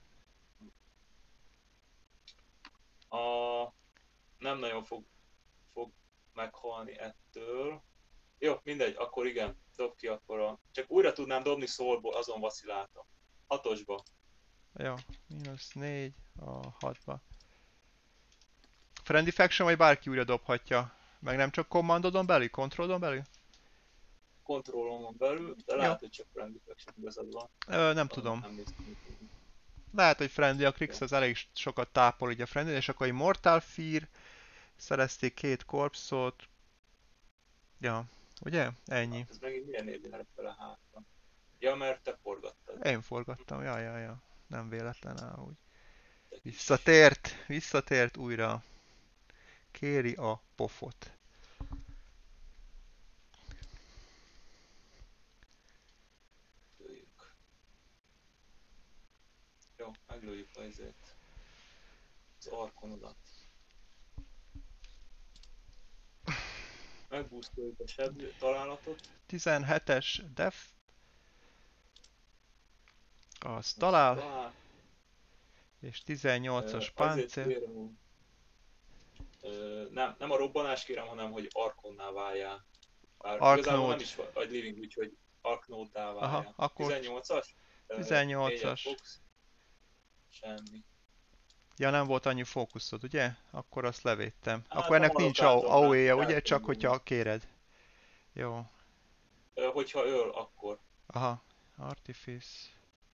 A, nem nagyon fog meghalni ettől. Jó, mindegy, akkor igen, dob ki akkor Csak újra tudnám dobni szólból, azon vaciláltam. Hatosba. Jó, -4 a 6-ba. Friendly Faction vagy bárki újra dobhatja. Meg nem csak commandodon belül, controlodon belül? Kontrollomon belül, de Jó. lehet, hogy csak Friendly Faction igazad van. Nem tudom. Nem néztem. Lehet, hogy friendly, a Krix Jó. az elég sokat tápol így a friendly, és akkor egy Mortal Fear, szerezték 2 korpszot. Ja, ugye? Ennyi. Hát ez megint milyen érdekel vele hátra. Ja, mert te forgattad. Én forgattam, ja. Nem véletlen áll úgy. Te kis Visszatért újra. Kéri a pofot. lőjük. Jó, meglőjük az arkonodat. Megbusztoljuk a találatot. 17-es def. Az Az talál. talál. És 18-as Azért páncél. kérem, nem a robbanás kérem, hanem hogy Arkonná váljál. Bár igazából nem Arknode. is vagy living, úgyhogy Arknódá Aha, váljál. akkor 18-as? 4-et 18-as. fogsz. Semmi. Ja, nem volt annyi fókuszod, ugye? Akkor azt levédtem. Hát Akkor nem ennek nincs alokáltam rá, AOE-je, ugye? Csak eltűnöm. hogyha kéred. Jó. Hogyha öl, akkor. Aha. Artifice.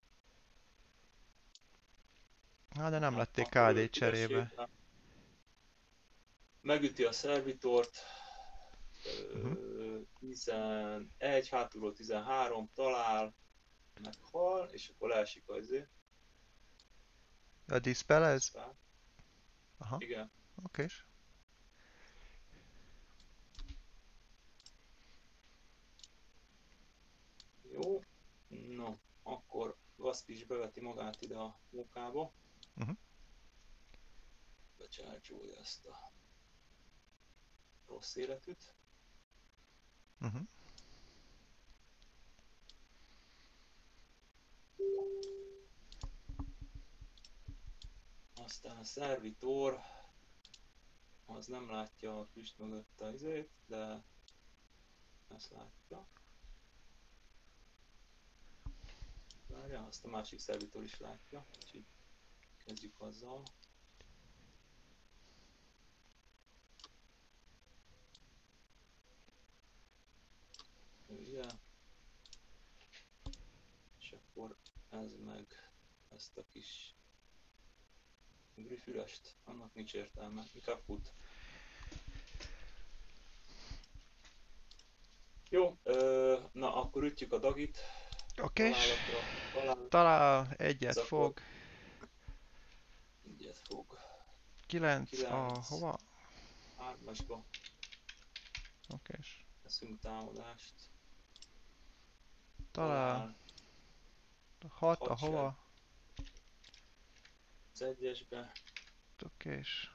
Hát de nem lették Akkor KD ő üres cserébe. sétál. Megüti a szervitort. Uh-huh. 11, hátulról 13, talál, meghal, és akkor leesik A dispel ez? dispel. Aha. Igen. Okés. Jó. No, akkor Gasp is beveti magát ide a munkába. Uh-huh. Becsárcsolja ezt a rossz életűt. Uh-huh. Aztán a szervitor az nem látja a füst mögött de ezt látja. Várja, azt a másik szervitor is látja, úgyhogy kezdjük azzal. Ugye? És akkor ez meg ezt a kis grifürest, annak nincs értelme, inkább fut. Jó, na akkor ütjük a dagit. Okés. Találatra. Talál, egyet Ez fog. Egyet fog. 9 a hova? 3-asba Okés. teszünk támadást. Talál. 6 a hova? Az 1-esbe. Okés.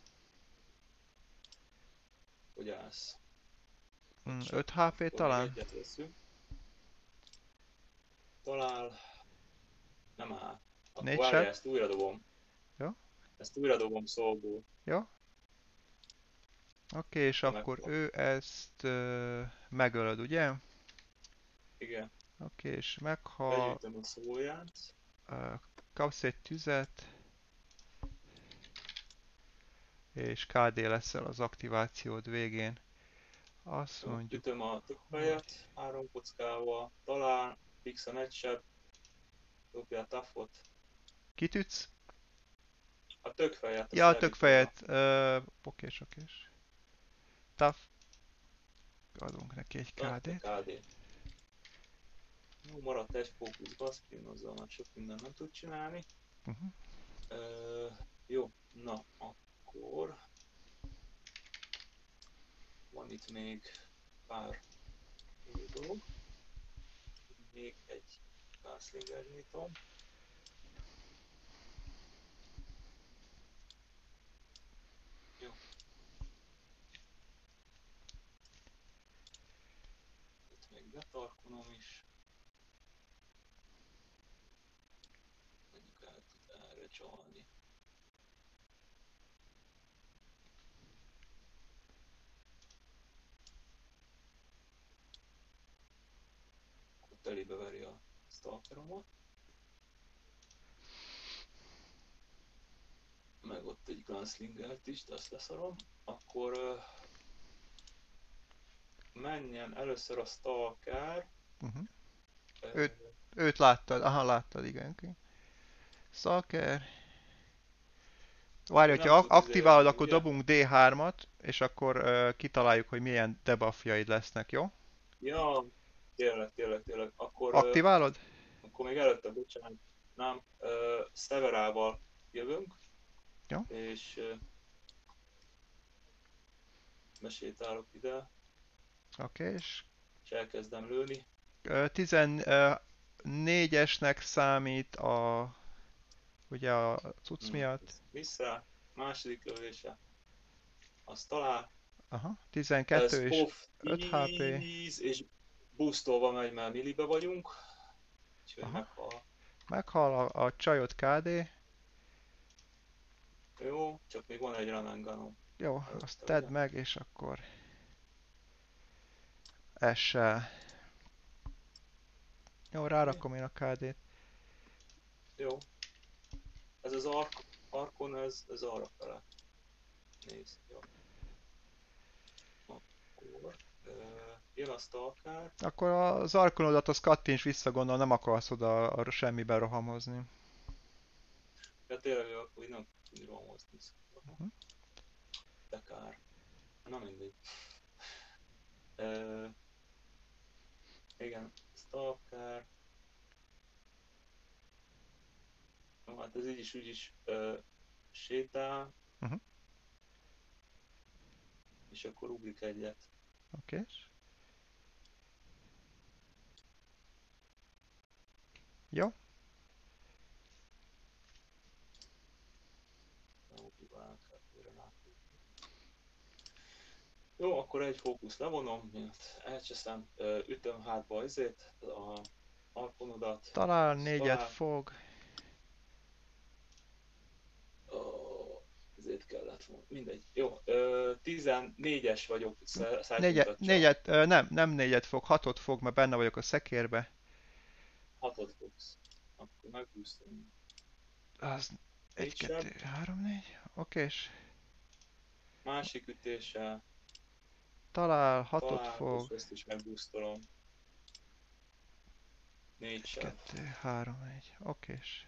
Hogy állsz? 5 HP talán? Egyet veszünk. Talál. Nem áll. Akkor 4 várjál, seb? ezt újra dobom. Jó. Ezt újra dobom szóból. Jó. Oké, és akkor ő ezt megölöd, ugye? Igen. Oké, és meghal. Begyűjtöm a szóját. Kapsz egy tüzet. És KD leszel az aktivációd végén. Azt Jó, mondjuk, ütöm a hogy... többfejet, 3 kockával, talál, fixen egy seb, dobja a tafot. Kit ütsz? A tökfejet, a Ja, a szervitőre. tökfejet. Okés, okés. Tough. Adunk neki egy Lett a KD-t. KD. Jó, maradt egy fókuszba, azzal már sok minden nem tud csinálni. Uh-huh. Jó, na akkor van itt még pár új dolog. Még egy Gunslinger nyitom. Jó. Itt még betarkonom is. Mondjuk el tud erre csalni. Akkor telébe veri a stalkeromat. Meg ott egy Gunslingert is, de azt leszarom. Akkor menjen először a Stalker. Uh-huh. Ö, Őt láttad? Aha, láttad, igen. Okay. Stalker. Várj, ő hogyha nem tud aktiválod, izélni, akkor ugye? dobunk D3-at, és akkor kitaláljuk, hogy milyen debuffjaid lesznek, jó? Ja, tényleg. Aktiválod? Akkor még előtte, bocsánat, nem, Severával jövünk, Jó. és besétálok ide, Oké, és és elkezdem lőni. 14-esnek számít ugye a cucc miatt. Vissza, második lövése, azt talál, Aha, ez 12 és POF 5 HP. 10, és boostolva megy, mert millibe vagyunk, úgyhogy Aha. meghal. Meghal a csajot KD. Jó, csak még van egy run and gunom Jó, azt előtte, tedd ugye? meg, és akkor essel. Jó, Oké, rárakom én a KD-t. jó. Ez az arkon, ez arra fele. Nézd, jó. Akkor jön a Stalker. Akkor az arkonodat az kattints vissza, gondolom nem akarsz oda semmiben rohamozni. Ja tényleg, akkor így nem tudni rohamozni. Uh-huh. De kár. Na mindegy. Uh, igen, Stalker. No, hát ez így is úgy is sétál, Uh-huh. és akkor ugrik egyet. Oké. Jó. Jó, akkor egy fókusz levonom, miatt elcseszem, ütöm hátba ezért, a arkonodat, Talán azt 4-et talál. fog. Ezért kellett volna, mindegy. Jó, 14-es vagyok Négyet, szájtúntacsal. négyet, nem 4-et fog, 6-ot fog, mert benne vagyok a szekérbe. 6-ot fogsz. Akkor megúszom. Az 1, 4 2, seb. 3, 4. Okés. Másik ütéssel Talál, 6-ot talál, és fog. ezt is megbusztolom. 4 1, seb. 2, 3, 1. Okés.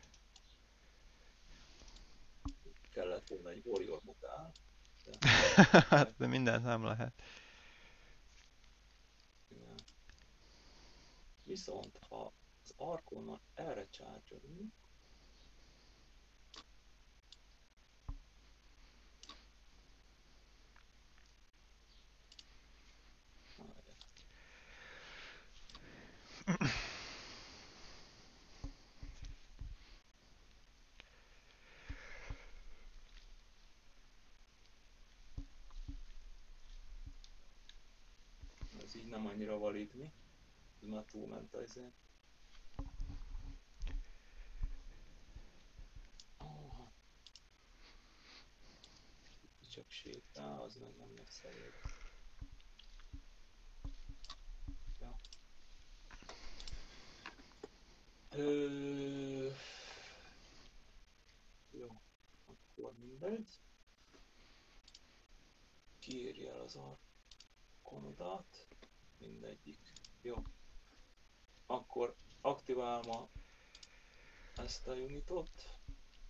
Kellett volna egy warrior modál. Hát de mindent nem lehet. Igen. Viszont ha az arkonnal erre charge-olunk, ez így nem annyira valid mi. Ez már túlment azért. Oh, csak sétál, az meg nem lesz elég. Ja. Jó, akkor mindegy. Kiírja el az Arkonodat, mindegyik. Jó. Akkor aktiválom ezt a unitot.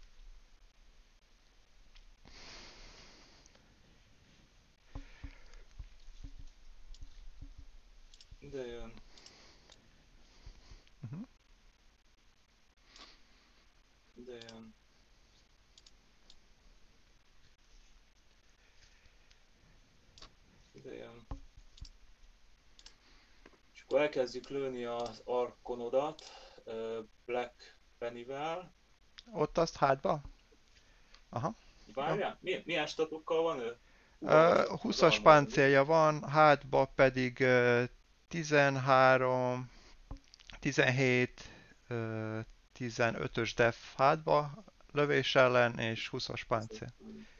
Ide jön. Mhm. Ide jön. Ide jön. És akkor elkezdjük lőni az Arkonodat Black Pennyvel. Ott azt hátba? Aha. Jó. Várjál, milyen statokkal van ő? Hú, magas az 20-as armor, ugye? páncélja van, hátba pedig 13, 17, 15-ös def hátba, lövés ellen és 20-as páncél.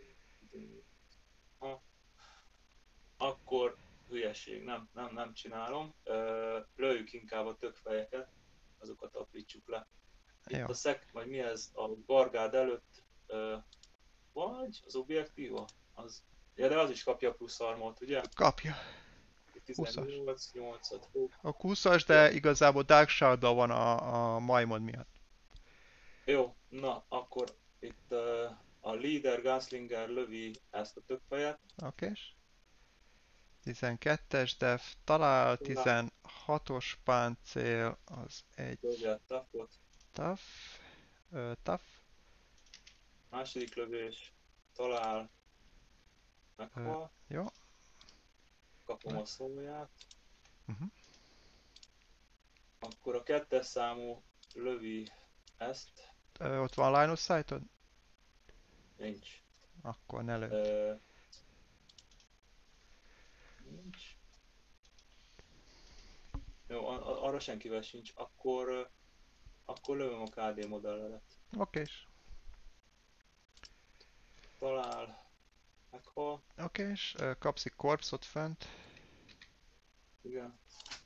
Ha, akkor hülyeség, nem csinálom. Lőjük inkább a tökfejeket, azokat aprítsuk le. Itt Jó, a vagy mi ez, a gargád előtt, vagy az objektíva? Az, ja, de az is kapja plusz armort, ugye? kapja. 20-as. 18, 8-at fog. A 20-as, Jó, de igazából Dark Shadow van a majmod miatt. jó, na, akkor itt a leader Gunslinger lövi ezt a tökfejet. Okés. 12-es def talál, 16-os páncél, az egy Lövje a tafot. tough. Tough. Második lövés, talál, meghal. Jó. Kapom a szóját. Uh-huh. Akkor a kettes számú lövi ezt. Ott van line of sight-od? Nincs. Akkor ne lőd. Ö, nincs. Jó, arra senkivel sincs. Akkor lövöm a KD modellelet. Okés. Talál, meghal. Okés. Kapsz egy korpszot fönt. Igen.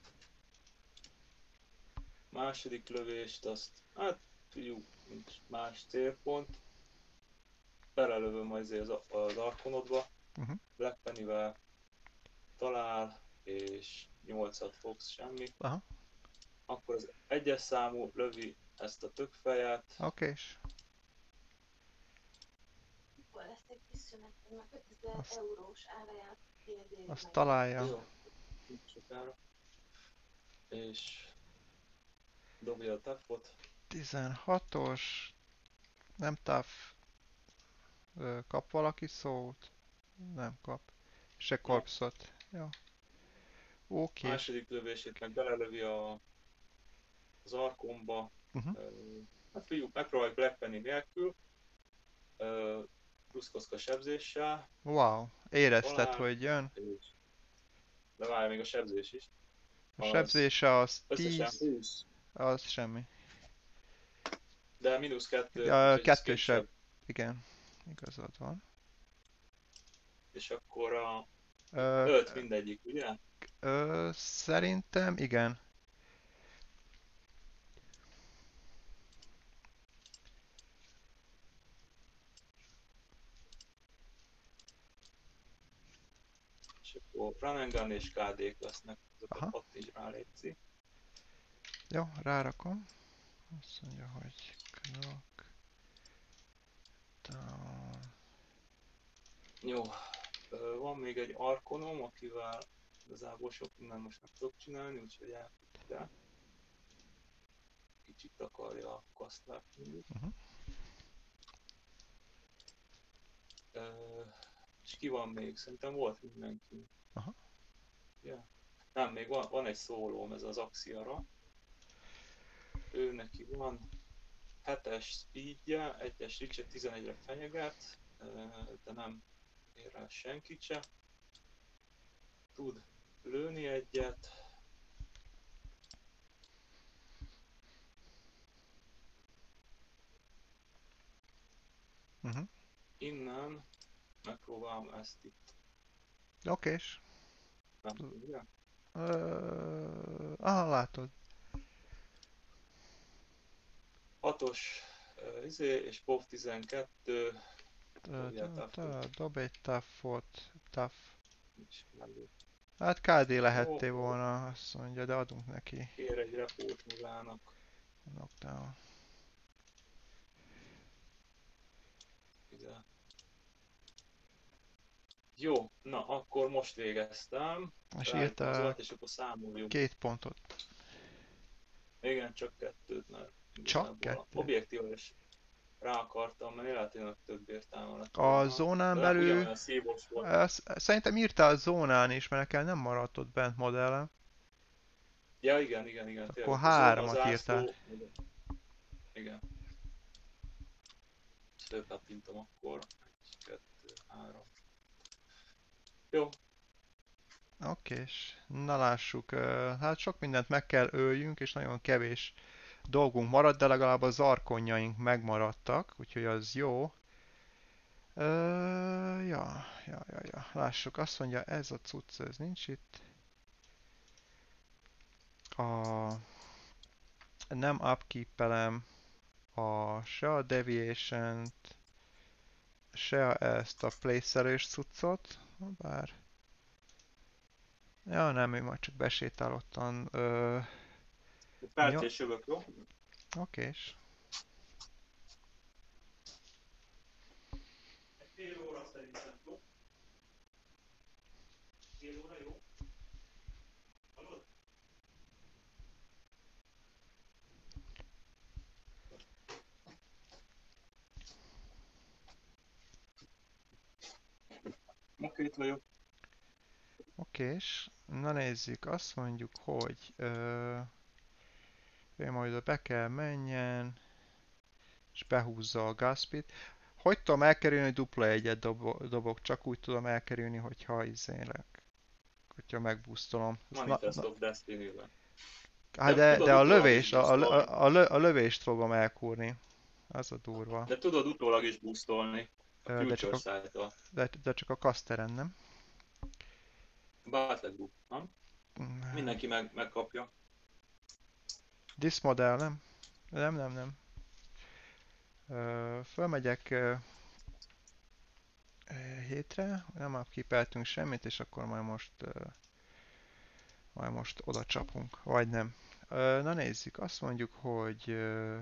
Második lövést azt, hát figyú, nincs más célpont. Belelövöm azért az Arkonodba. Uh-huh. Black Pennyvel talál, és 8-at fogsz, semmi. Aha. Akkor az egyes számú lövi ezt a tökfejet. Okés. Akkor lesz egy kis szünetem, meg 5000 Azt- eurós áraját kérdés. Azt találja. Jó, nincs sokára. És dobja a tafot. 16-os. Nem tough. Kap valaki szót? Nem kap. Se korpszot. Jó. Oké. Második lövését meg belelövi az arkomba. Uh-huh. Hát figyelj, megpróbáljuk Black Penny nélkül. Plusz kocka sebzéssel. Wow. Érezted, Talál. hogy jön. És... De várj, még a sebzés is. A sebzése az Összesen 10. 20. Az semmi. De -2. Ja, úgyhogy ez kettősebb. Igen. Igazad van. És akkor a Ö, 5 mindegyik, ugye? Szerintem igen. És akkor Run and Gun és KD-k lesznek, azokat Aha. ott is rá létszik. Jó, rárakom. Azt mondja, hogy knock down. Jó, van még egy Arkonom, akivel igazából sok minden most nem tudok csinálni, úgyhogy elfutja. Kicsit takarja a kasztát mindig. Uh-huh. És ki van még? Szerintem volt mindenki. Aha. Yeah. Nem, még van egy szólóm, ez az Axiara. Ő neki van 7-es speedje, 1-es reach, 11-re fenyeget, de nem ér el senkit se. Tud lőni egyet. Uh-huh. Innen megpróbálom ezt itt. Okés. Nem tudja? Aha, látod. 6-os és POV 12. Dob egy tough-ot. Tough. Hát KD lehetté Jó, volna, azt mondja, de adunk neki. kér egy repót magának. Knockdown. Ide. Jó, na akkor most végeztem. És Ráírom az írta alatt, és akkor számoljunk. 2 pontot. Igen, csak kettőt, mert Csak igazából 2. objektívan is rá akartam menni, lehet, hogy több értelme lett A volna. zónán De belül, ugyanolyan szívós volt. szerintem írta a zónán is, mert nekem nem maradt ott bent modellem. Ja, igen, Akkor tényleg. A zóna, az 3-at írtál. ászló. Igen. Fölkattintom akkor. 1, 2, 3. Jó. Okés. Na lássuk, hát sok mindent meg kell öljünk, és nagyon kevés dolgunk maradt, de legalább az arkonjaink megmaradtak, úgyhogy az jó. Ja. Lássuk, azt mondja, ez a cucc, ez nincs itt. A... Nem upkeep-elem se a deviation-t, se ezt a place-elős cuccot, bár... Ja, nem, ő majd csak besétál ottan. Perc és jövök, jó? Okés. Egy fél óra szerintem, jó? Fél óra, jó? Hallod? Oké, itt vagyok. Okés. Na nézzük, azt mondjuk, hogy ő majd oda be kell menjen, és behúzza a Gaspit. Hogy tudom elkerülni, hogy dupla egyet dobok? Csak úgy tudom elkerülni, hogyha hogyha megbusztolom. Manifest of Destiny-ben. Hát De tudod de a utólag is lövés, boostolni. a lövést fogom elkúrni. Az a durva. De tudod utólag is boostolni. A De csak Future a, Sight-tal. de csak a kaszteren, nem? Bartlett Book, nem? Mindenki megkapja. This model, nem? Nem. Fölmegyek hétre, nem upkeepeltünk semmit, és akkor majd most oda csapunk, vagy nem. Na nézzük, azt mondjuk, hogy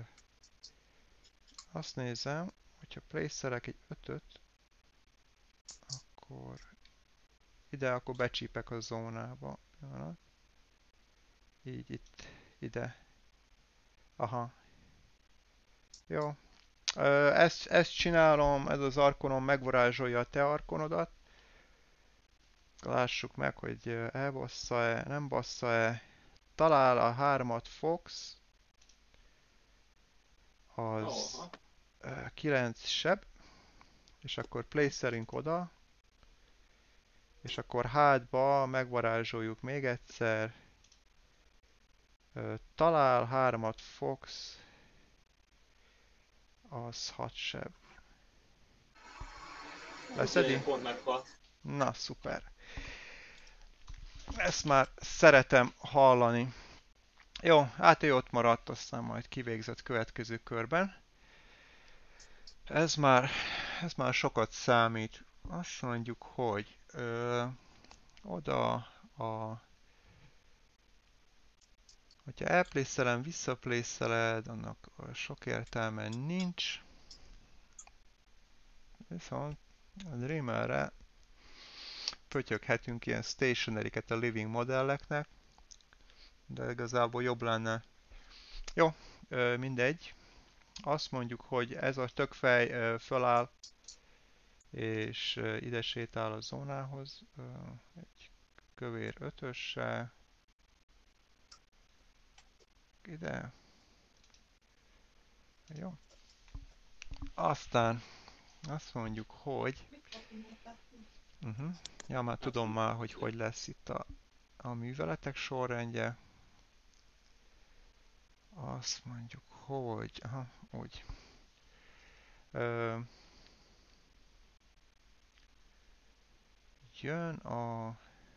azt nézem, hogyha place-elek egy 5-öt, akkor akkor becsípek a zónába. Pillanat. Így itt, ide. Aha. Jó. Ezt csinálom, ez az arkonom megvarázsolja a te arkonodat. Lássuk meg, hogy elbassza-e, nem bassza-e. Talál a 3-at Fox, az 9 seb, és akkor place-elünk oda, és akkor hátba megvarázsoljuk még egyszer. Talál 3-at Fox, az 6 seb. Leszedi? Pont meghalt. Na, szuper. Ezt már szeretem hallani. Jó, hát ő ott maradt, aztán majd kivégzett következő körben. Ez már sokat számít. Azt mondjuk, hogy oda hogyha elplészelem, visszaplészeled, annak sok értelme nincs. Viszont a Dreamerre pötyöghetünk ilyen stationary-ket a living modelleknek, de igazából jobb lenne. Jó, mindegy. Azt mondjuk, hogy ez a tökfej föláll, és ide sétál a zónához. Egy kövér 5-össel. Ide. Jó. Aztán azt mondjuk, hogy... Ja, már tudom már, hogy lesz itt a műveletek sorrendje. Azt mondjuk, hogy... Aha, úgy. Jön a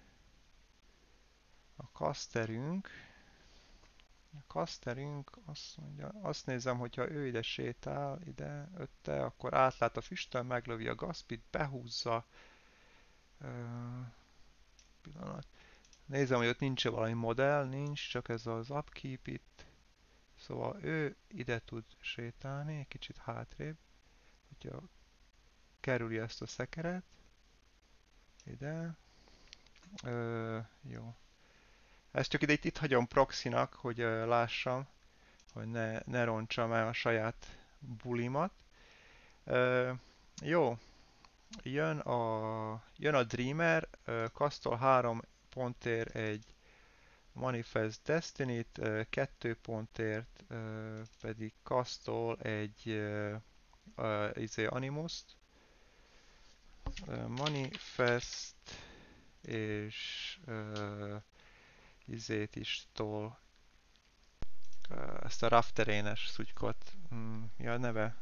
casterünk. A casterünk azt mondja, azt nézem, hogyha ő ide sétál, ide, ötte, akkor átlát a füstön, meglövi a Gaspit, behúzza. Pillanat. Nézem, hogy ott nincs valami modell, nincs, csak ez az upkeep itt. Szóval ő ide tud sétálni, egy kicsit hátrébb, hogyha kerüli ezt a szekeret. Ide. Jó. Ezt csak ide itt hagyom proxinak, hogy lássam, hogy ne rontsam el a saját bulimat. Jó, jön a Dreamer, kasztol 3 pontért egy Manifest Destiny-t, 2 pontért pedig kasztol egy Animust. Manifest és izét is tol ezt a Rafterénes szutykot. Mi a neve?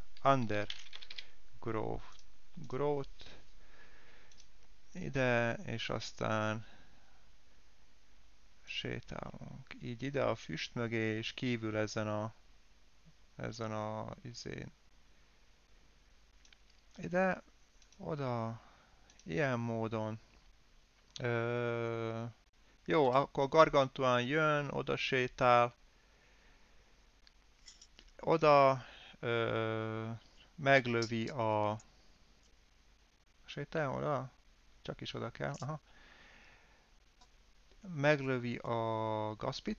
Growth. Ide, és aztán sétálunk. Így ide a füst mögé, és kívül ezen a izén. Ide, oda, ilyen módon. Jó, akkor Gargantuan jön, oda sétál. Oda meglövi a... Sétál oda? Csak is oda kell, aha. Meglövi a Gaspit.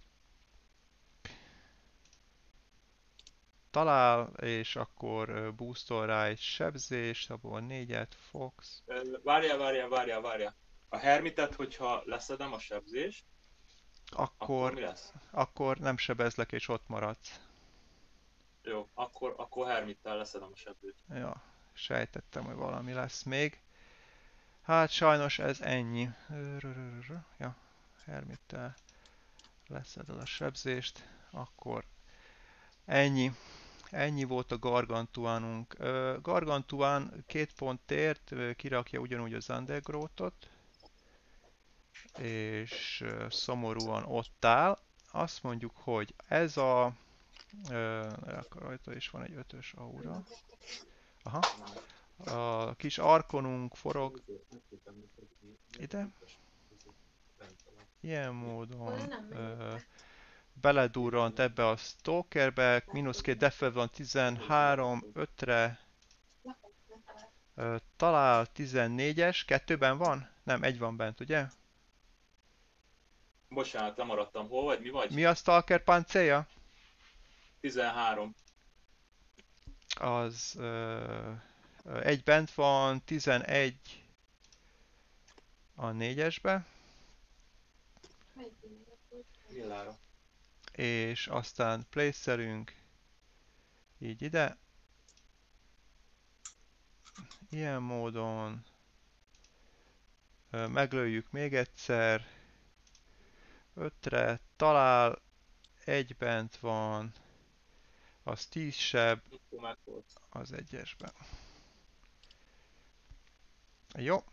Talál, és akkor boostol rá egy sebzést, abból 4-et, Fox. Várjál. A Hermitet, hogyha leszedem a sebzést, akkor mi lesz? Akkor nem sebezlek, és ott maradsz. Jó, akkor Hermittel leszedem a sebzést. Ja, sejtettem, hogy valami lesz még. Hát sajnos ez ennyi. Ja, Hermittel leszeded a sebzést, akkor ennyi. Ennyi volt a Gargantuanunk. Gargantuan 2 pontért kirakja ugyanúgy az Undergrowth-ot, és szomorúan ott áll. Azt mondjuk, hogy ez a... rajta is van egy 5-ös aura. Aha. A kis arkonunk forog ide. Ilyen módon beledurrant ebbe a Stalkerbe, -2 defel van 13, 5-re, talál 14-es, 2-ben van? Nem, 1 van bent, ugye? Bocsánat, lemaradtam. Hol vagy? Mi vagy? Mi a Stalker páncélja? 13. Az 1 bent van, 11 a 4-esbe. Millára. És aztán place-elünk így ide. Ilyen módon meglőjük még egyszer. 5-re talál, 1 bent van, az 10 seb, az 1-esben. Jó.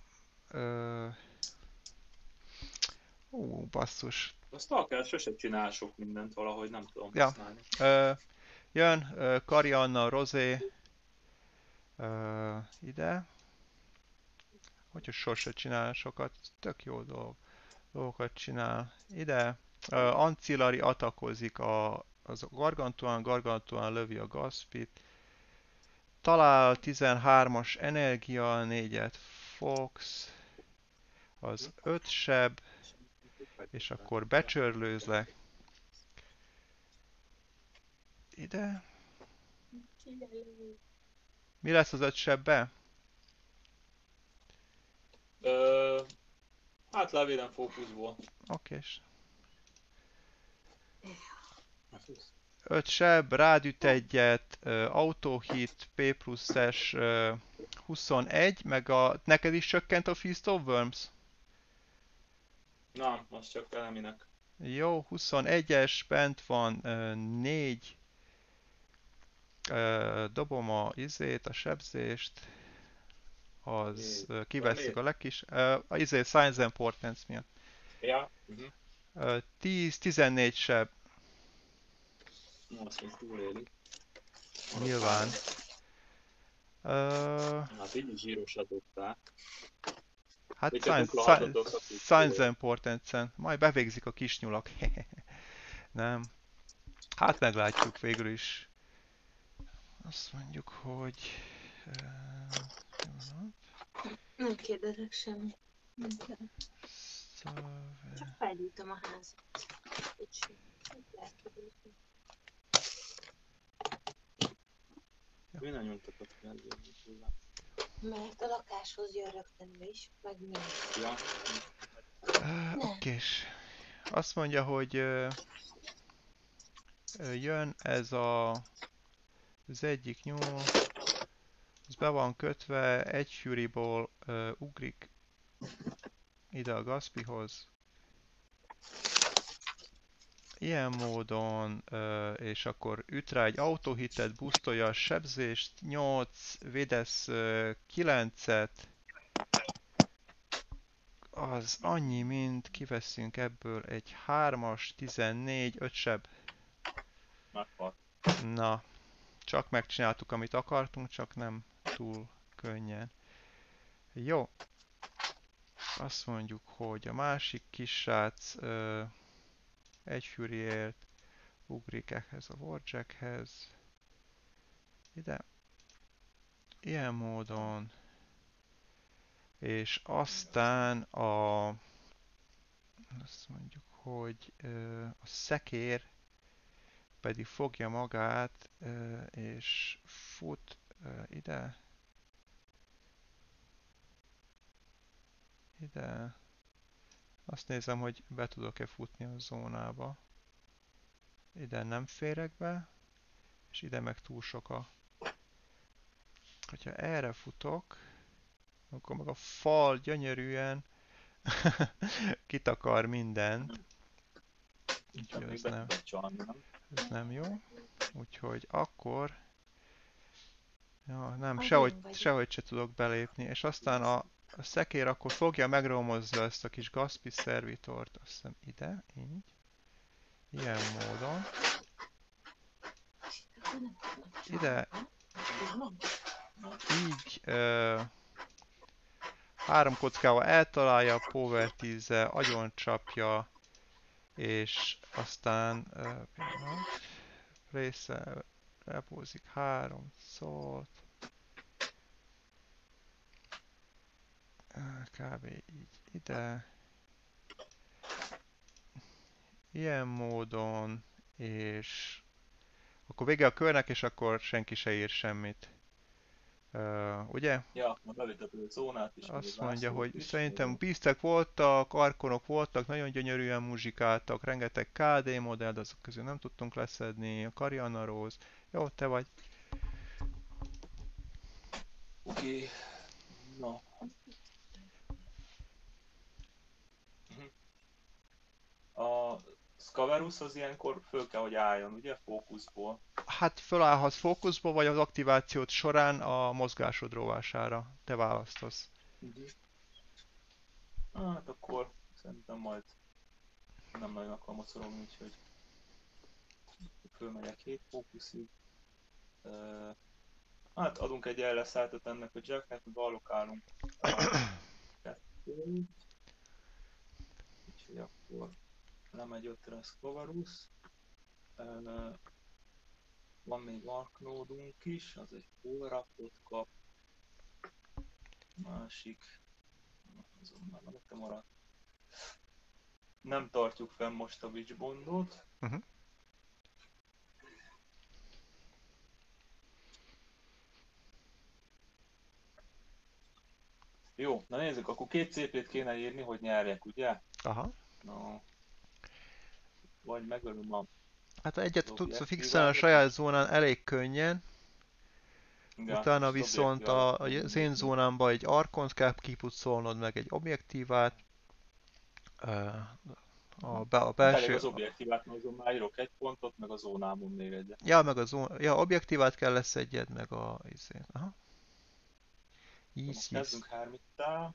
Basszus. A Stalker sose csinál sok mindent, valahogy nem tudom Ja. használni. Jön Karianna, Rozé ide. Hogyha sose csinál sokat, tök jó dolgokat csinál. Ide. Ancillary atakozik az Gargantuan lövi a Gaspit. Talál 13-as energia, 4-et Fox, az 5 seb, és akkor becsörlőzlek. Ide. Mi lesz az 5 sebbe? Hát levédem fókuszból. Okés. 5 seb, rádüt egyet, autohit, P+-es 21, meg neked is csökkent a Feast of Worms? Nem, az csak eleminek. Jó, 21-es, bent van 4. Dobom a sebzést. Az kiveszik a legkis... a Science and Portents miatt. Ja. 10-14 seb. Azt még túléli. Nyilván. Hát így is zsírosra dobták. Hát Még csak dupla hardot dobsz a science importance, majd bevégzik a kis nyulak. Nem. Hát meglátjuk végül is. Azt mondjuk, hogy... pillanat. Nem kérdezek semmit. Szave... Csak felgyújtom a házat. Úgyhogy elkerültem. Mi nem nyomtatott fel tőle? Mert a lakáshoz jön rögtön ő is, meg mi. Ja. Okés. Azt mondja, hogy jön ez az egyik nyúl, ez be van kötve, egy Furyból ugrik ide a Gaspihoz. Ilyen módon, és akkor üt rá egy autohitet, boostolja a sebzést, 8, védesz 9-et, az annyi, mint kiveszünk ebből egy 3-as, 14, 5 seb. Meghalt. Na, csak megcsináltuk, amit akartunk, csak nem túl könnyen. Jó. Azt mondjuk, hogy a másik kis srác egy Furyért ugrik ehhez a Warjackhez. Ide. Ilyen módon. És aztán azt mondjuk, hogy a szekér pedig fogja magát, és fut ide. Ide. Azt nézem, hogy be tudok-e futni a zónába. Ide nem férek be, és ide meg túl sok a... Hogyha erre futok, akkor meg a fal gyönyörűen kitakar mindent. Úgyhogy Még ez be nem, tudod csalni, nem? ez nem jó. Úgyhogy akkor... Ja, nem, Az sehogy, én vagyok. sehogy se tudok belépni. És aztán a szekér akkor fogja, megromozza ezt a kis Gaspis szervitort, azt hiszem ide, így. Ilyen módon. Ide, így, 3 kockával eltalálja, a Power 10-zel agyoncsapja, és aztán, pillanat, része, repózik 3 szót. Kb. Így ide. Ilyen módon, és akkor vége a körnek, és akkor senki se ír semmit. Ugye? Ja, ma bevitetted a zónát is, meg a Azt mondja, zászlót hogy is. szerintem beastek voltak, arkonok voltak, nagyon gyönyörűen muzsikáltak, rengeteg KD modell, de azok közül nem tudtunk leszedni, a Kariana Rose. Jó, te vagy. Oké. Na. A Scaverus az ilyenkor föl kell, hogy álljon, ugye? Fókuszból. Hát fölállhatsz fókuszba, vagy az aktivációt során a mozgásod rovására. Te választasz. Hát akkor szerintem majd nem nagyon akar mocorogni, úgyhogy fölmegyek 7 fókuszig. Hát adunk egy elleszálltat ennek a Jacknek, meg allokálunk kettőt. Úgyhogy akkor lemegy 5-re a Scavarus. Van még Arknódunk is, az egy power upot kap. Másik, azon már mellette maradt. Nem tartjuk fenn most a Witchbondot. Uh-huh. Jó, na nézzük, akkor 2 CP-t kéne írni, hogy nyerjek, ugye? Aha. No. Vagy megölöm a Hát egyet tudsz fixelni a objektívákat. saját zónán elég könnyen, Igen, utána most viszont objektívákat az én zónámba egy arkont kell kipucolnod, meg egy objektívát. A Hát elég belső... az objektívát, mert azon már írok 1 pontot, meg a zónámon még egyet. Ja, meg ja, objektívát kell leszedjed, meg a izén. Aha. Most kezdünk 3-tál.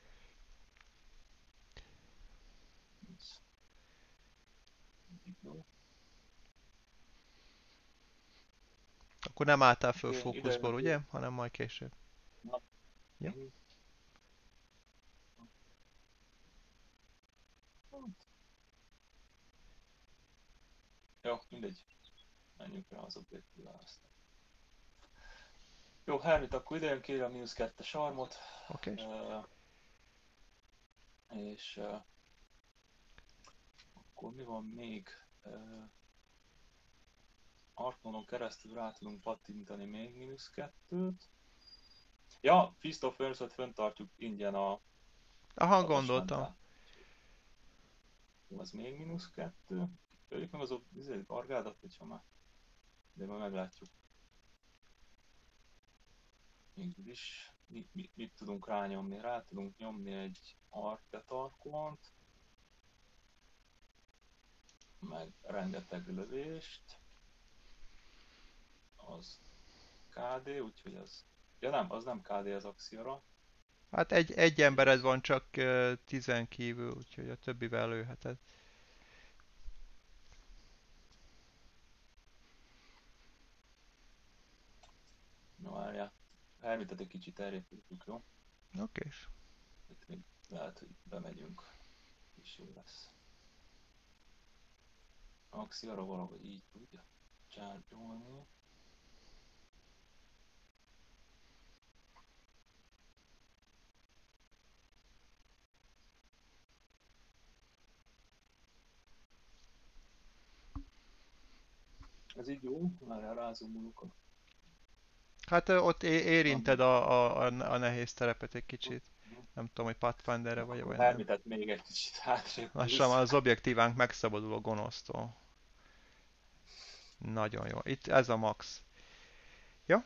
Akkor nem álltál föl Oké, fókuszból, ide ugye? Hanem majd később. Na. Ja. Jó, mindegy. Menjünk rá az objektívára aztán. Jó, Hermit, akkor idejön kérem a -2-es armot. Oké. És akkor mi van még? Artonon keresztül rá tudunk pattintani még -2-t. Ja, Feast of Worms-ot fenntartjuk ingyen a Aha, tapas gondoltam. mentál. Jó, az még -2. Öljük meg az Gargádat, hogyha már. De majd meglátjuk. Végül is. Mit tudunk rányomni? Rá tudunk nyomni egy Arketarkont. Meg rengeteg lövést. Az KD, úgyhogy az... Ja nem, az nem KD, az Axiora. Hát egy embered van csak 10 kívül, úgyhogy a többivel lőheted. No, várjál. Hermitet egy kicsit erre tudjuk, jó? Oké. Itt még lehet, hogy bemegyünk. És jó lesz. Axiora valahogy így tudja charge-olni. Ez így jó, már rázumulok a... Hát ott érinted a nehéz terepet egy kicsit. Nem tudom, hogy Pathfinderre vagy nem. Hermitet még egy kicsit hátrébb Lassan húz. az objektívánk megszabadul a gonosztól. Nagyon jó. Itt ez a max. Jó?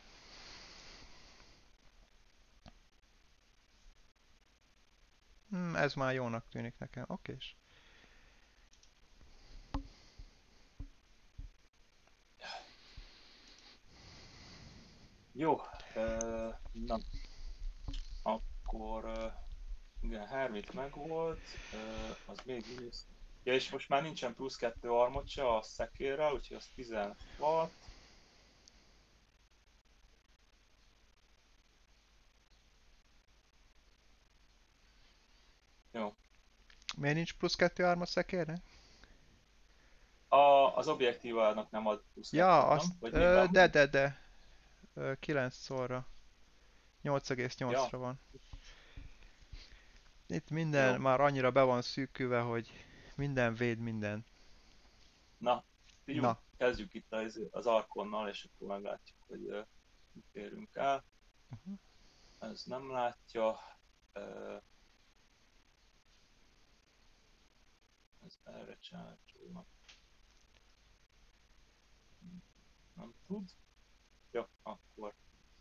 Ez már jónak tűnik nekem. Okés. Jó, na, akkor igen, Hermit megvolt, az még mínusz. Ja, és most már nincsen +2 armot se a szekérrel, úgyhogy az 16. Jó. Miért nincs +2 arma szekérnek? Az objektívának nem ad Ja, +2-t, nem? azt, Vagy még van? de. 9 szorra. 8,8-ra Ja, van. Itt minden jó. már annyira be van szűkülve, hogy minden véd minden. Na, figyelj, Na, kezdjük itt az Arkonnal, és akkor meglátjuk, hogy mit érünk el. Ez nem látja. Ez erre csárcsol. Nem tud. Jó, akkor.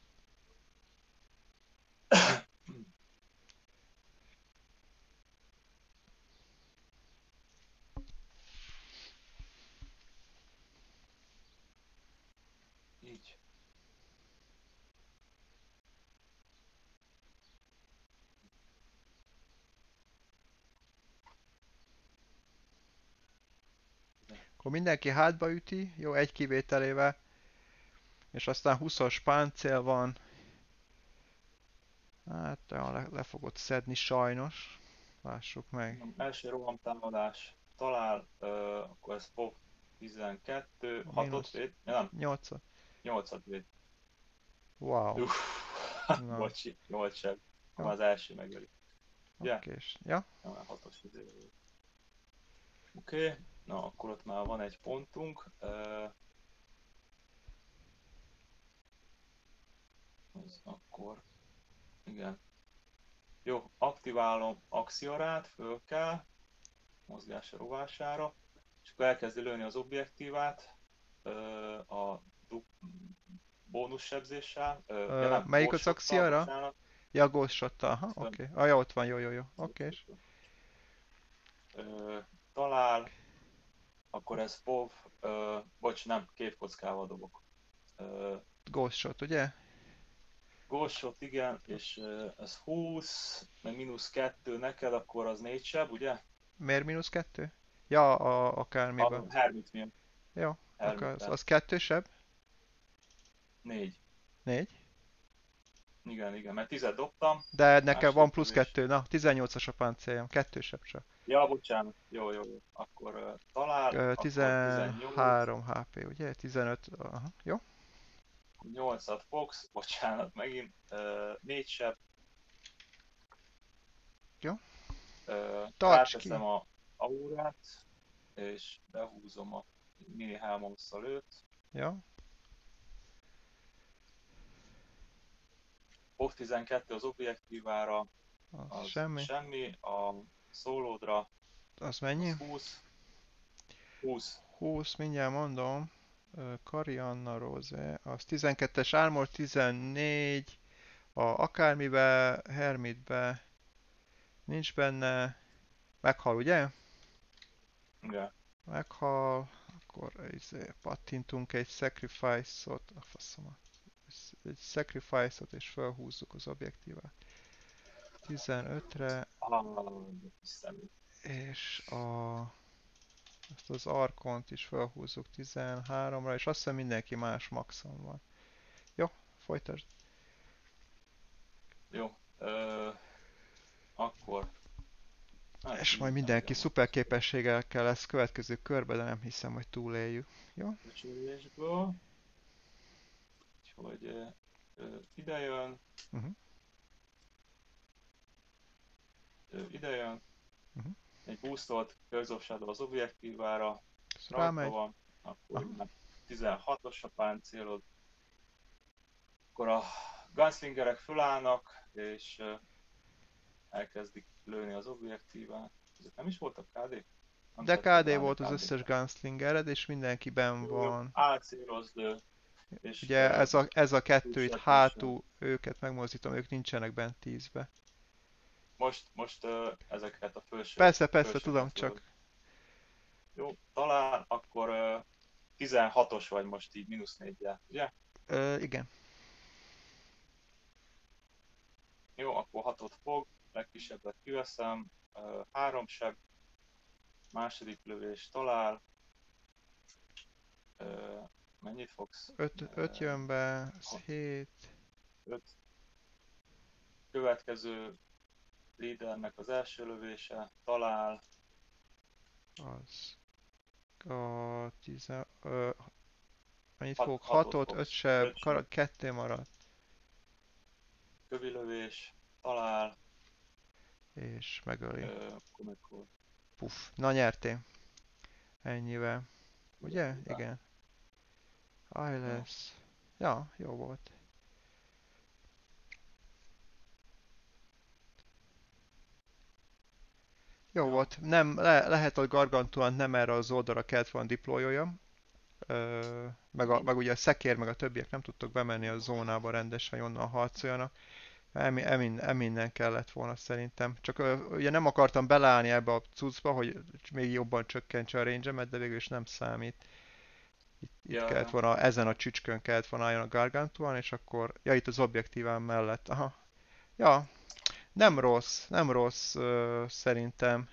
Így. akkor mindenki hátba üti, jó, egy kivételével, és aztán 20-as páncél van. Hát le fogod szedni sajnos. Lássuk meg. Első rohamtámadás talál, akkor ez fog 12, 6-ot Mínusz véd, nem, 8. 8-at véd. Wow. Uff, Na, bocsi, 8 sem. Akkor jó, az első megöli. Ugye? okés. Ja, Nem, 6-os izé. Oké, na akkor ott már van egy pontunk. Az akkor, igen. Jó, aktiválom Axiorát, föl kell, mozgása rovására, és akkor elkezdi lőni az objektívát, a bónussebzéssel, ja nem, melyik az ghost-shottal, Axiara? bocsánat. Ja, Ghost Shot-tal, aha, Fönn. oké. Ja, ott van, jó. Okés. Talál, akkor ez POV, bocs, nem, képkockával dobok. Ghost Shot, ugye? Ghost shot, igen, és ez 20, meg -2 neked, akkor az 4 seb, ugye? Miért -2? Ja, akármiben. A Hermit miatt. Jó, akkor Hermittel. az kettősebb? 4. 4? Igen, mert 10 dobtam, De nekem van második plusz lövés. 2, na 18-as a páncéljam, kettősebb csak. Ja, bocsánat, jó. Akkor talál, akkor 18, 13 HP, ugye? 15, aha, jó? 8-at fogsz, bocsánat, megint 4 seb, Jó. Tarts ráteszem ki! a aurát, és behúzom a mini helmomszal őt. Jó. Fog 12 az objektívára, Az az semmi. semmi, a szólódra Az mennyi? az 20. 20. 20, mindjárt mondom. Karianna Rose, az 12-es Armor, 14, a akármibe, Hermitbe nincs benne, meghal, ugye? Igen. Meghal, akkor pattintunk egy Sacrifice-ot, a faszomat. Egy Sacrifice-ot és felhúzzuk az objektívát. 15-re, Hiszem. és ezt az Arkont is felhúzzuk 13-ra, és azt hiszem mindenki más maxon van. Jó, folytasd. Jó. Akkor. Hát, És majd nem mindenki nagyon szuper képességekkel lesz következő körbe, de nem hiszem, hogy túléljük. Jó? becsülésből. Úgyhogy ide jön, Uh-huh. ide jön. Uh-huh. Egy boostolt Curse of Shadow az objektívára, Ez rajta rámegy. van, akkor Aha. már 16-os a páncélod. Akkor a gunslingerek fölállnak, és elkezdik lőni az objektívát. Ezek nem is voltak KD? Nem De tettem KD rá, de volt az KD. összes gunslingered, és mindenki benn Jó, van. álcélozd, és Ugye ez a kettő itt túlsatnyisen. hátul, őket megmozdítom, ők nincsenek bent 10-be. Most ezeket a Persze, tudom, felsőket csak... lövöd. Jó, talán akkor 16-os vagy most így -4-jel, ugye? Igen. Jó, akkor 6-ot fog, legkisebbet kiveszem, 3 seb, második lövés talál, mennyit fogsz? 5 jön be, ez 7. 5. Következő lídernek az első lövése talál, Az... A 10... Mennyit 6, fog? 6-ot 6-ot, 5 fogsz, seb, 5 seb, 2 maradt. kövi lövés, talál, És megöli. akkor mikor? Puff. Na nyertél. Ennyivel. Ugye? Igen. Aj Jó. lesz. Ja, jó volt. Jó Jó. volt. Nem, lehet, hogy Gargantuan nem erre az oldalra kellett volna deployoljam. Meg ugye a szekér, meg a többiek nem tudtok bemenni a zónába rendesen, hogy onnan harcoljanak. Eminnen kellett volna szerintem. Csak ugye nem akartam beleállni ebbe a cuccba, hogy még jobban csökkentse a range-emet, de végül is nem számít. Itt kellett Ja. volna, ezen a csücskön kellett volna álljon a Gargantuan, és akkor... Ja, itt az objektívám mellett. Aha. Ja, nem rossz szerintem.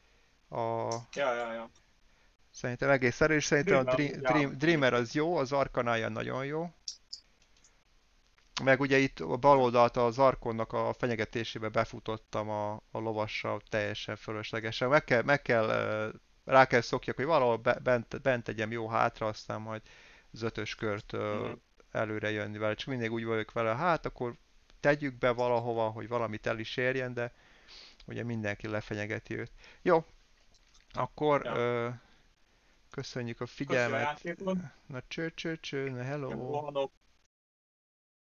Ja. Szerintem egész erős, szerintem a Dreamer, Dreamer az jó, az Arcanája nagyon jó. Meg ugye itt a bal oldalt az Arkonnak a fenyegetésébe befutottam a lovassal teljesen fölöslegesen. Rá kell szokjak, hogy valahol bent tegyem jó hátra, aztán majd az 5-ös kört előre jönni vele. Csak mindig úgy vagyok vele, hát akkor tegyük be valahova, hogy valamit el is érjen, de ugye mindenki lefenyegeti őt. Jó, akkor Ja. köszönjük a Köszi a figyelmet. játékot. Na cső, na hello. Rohanok.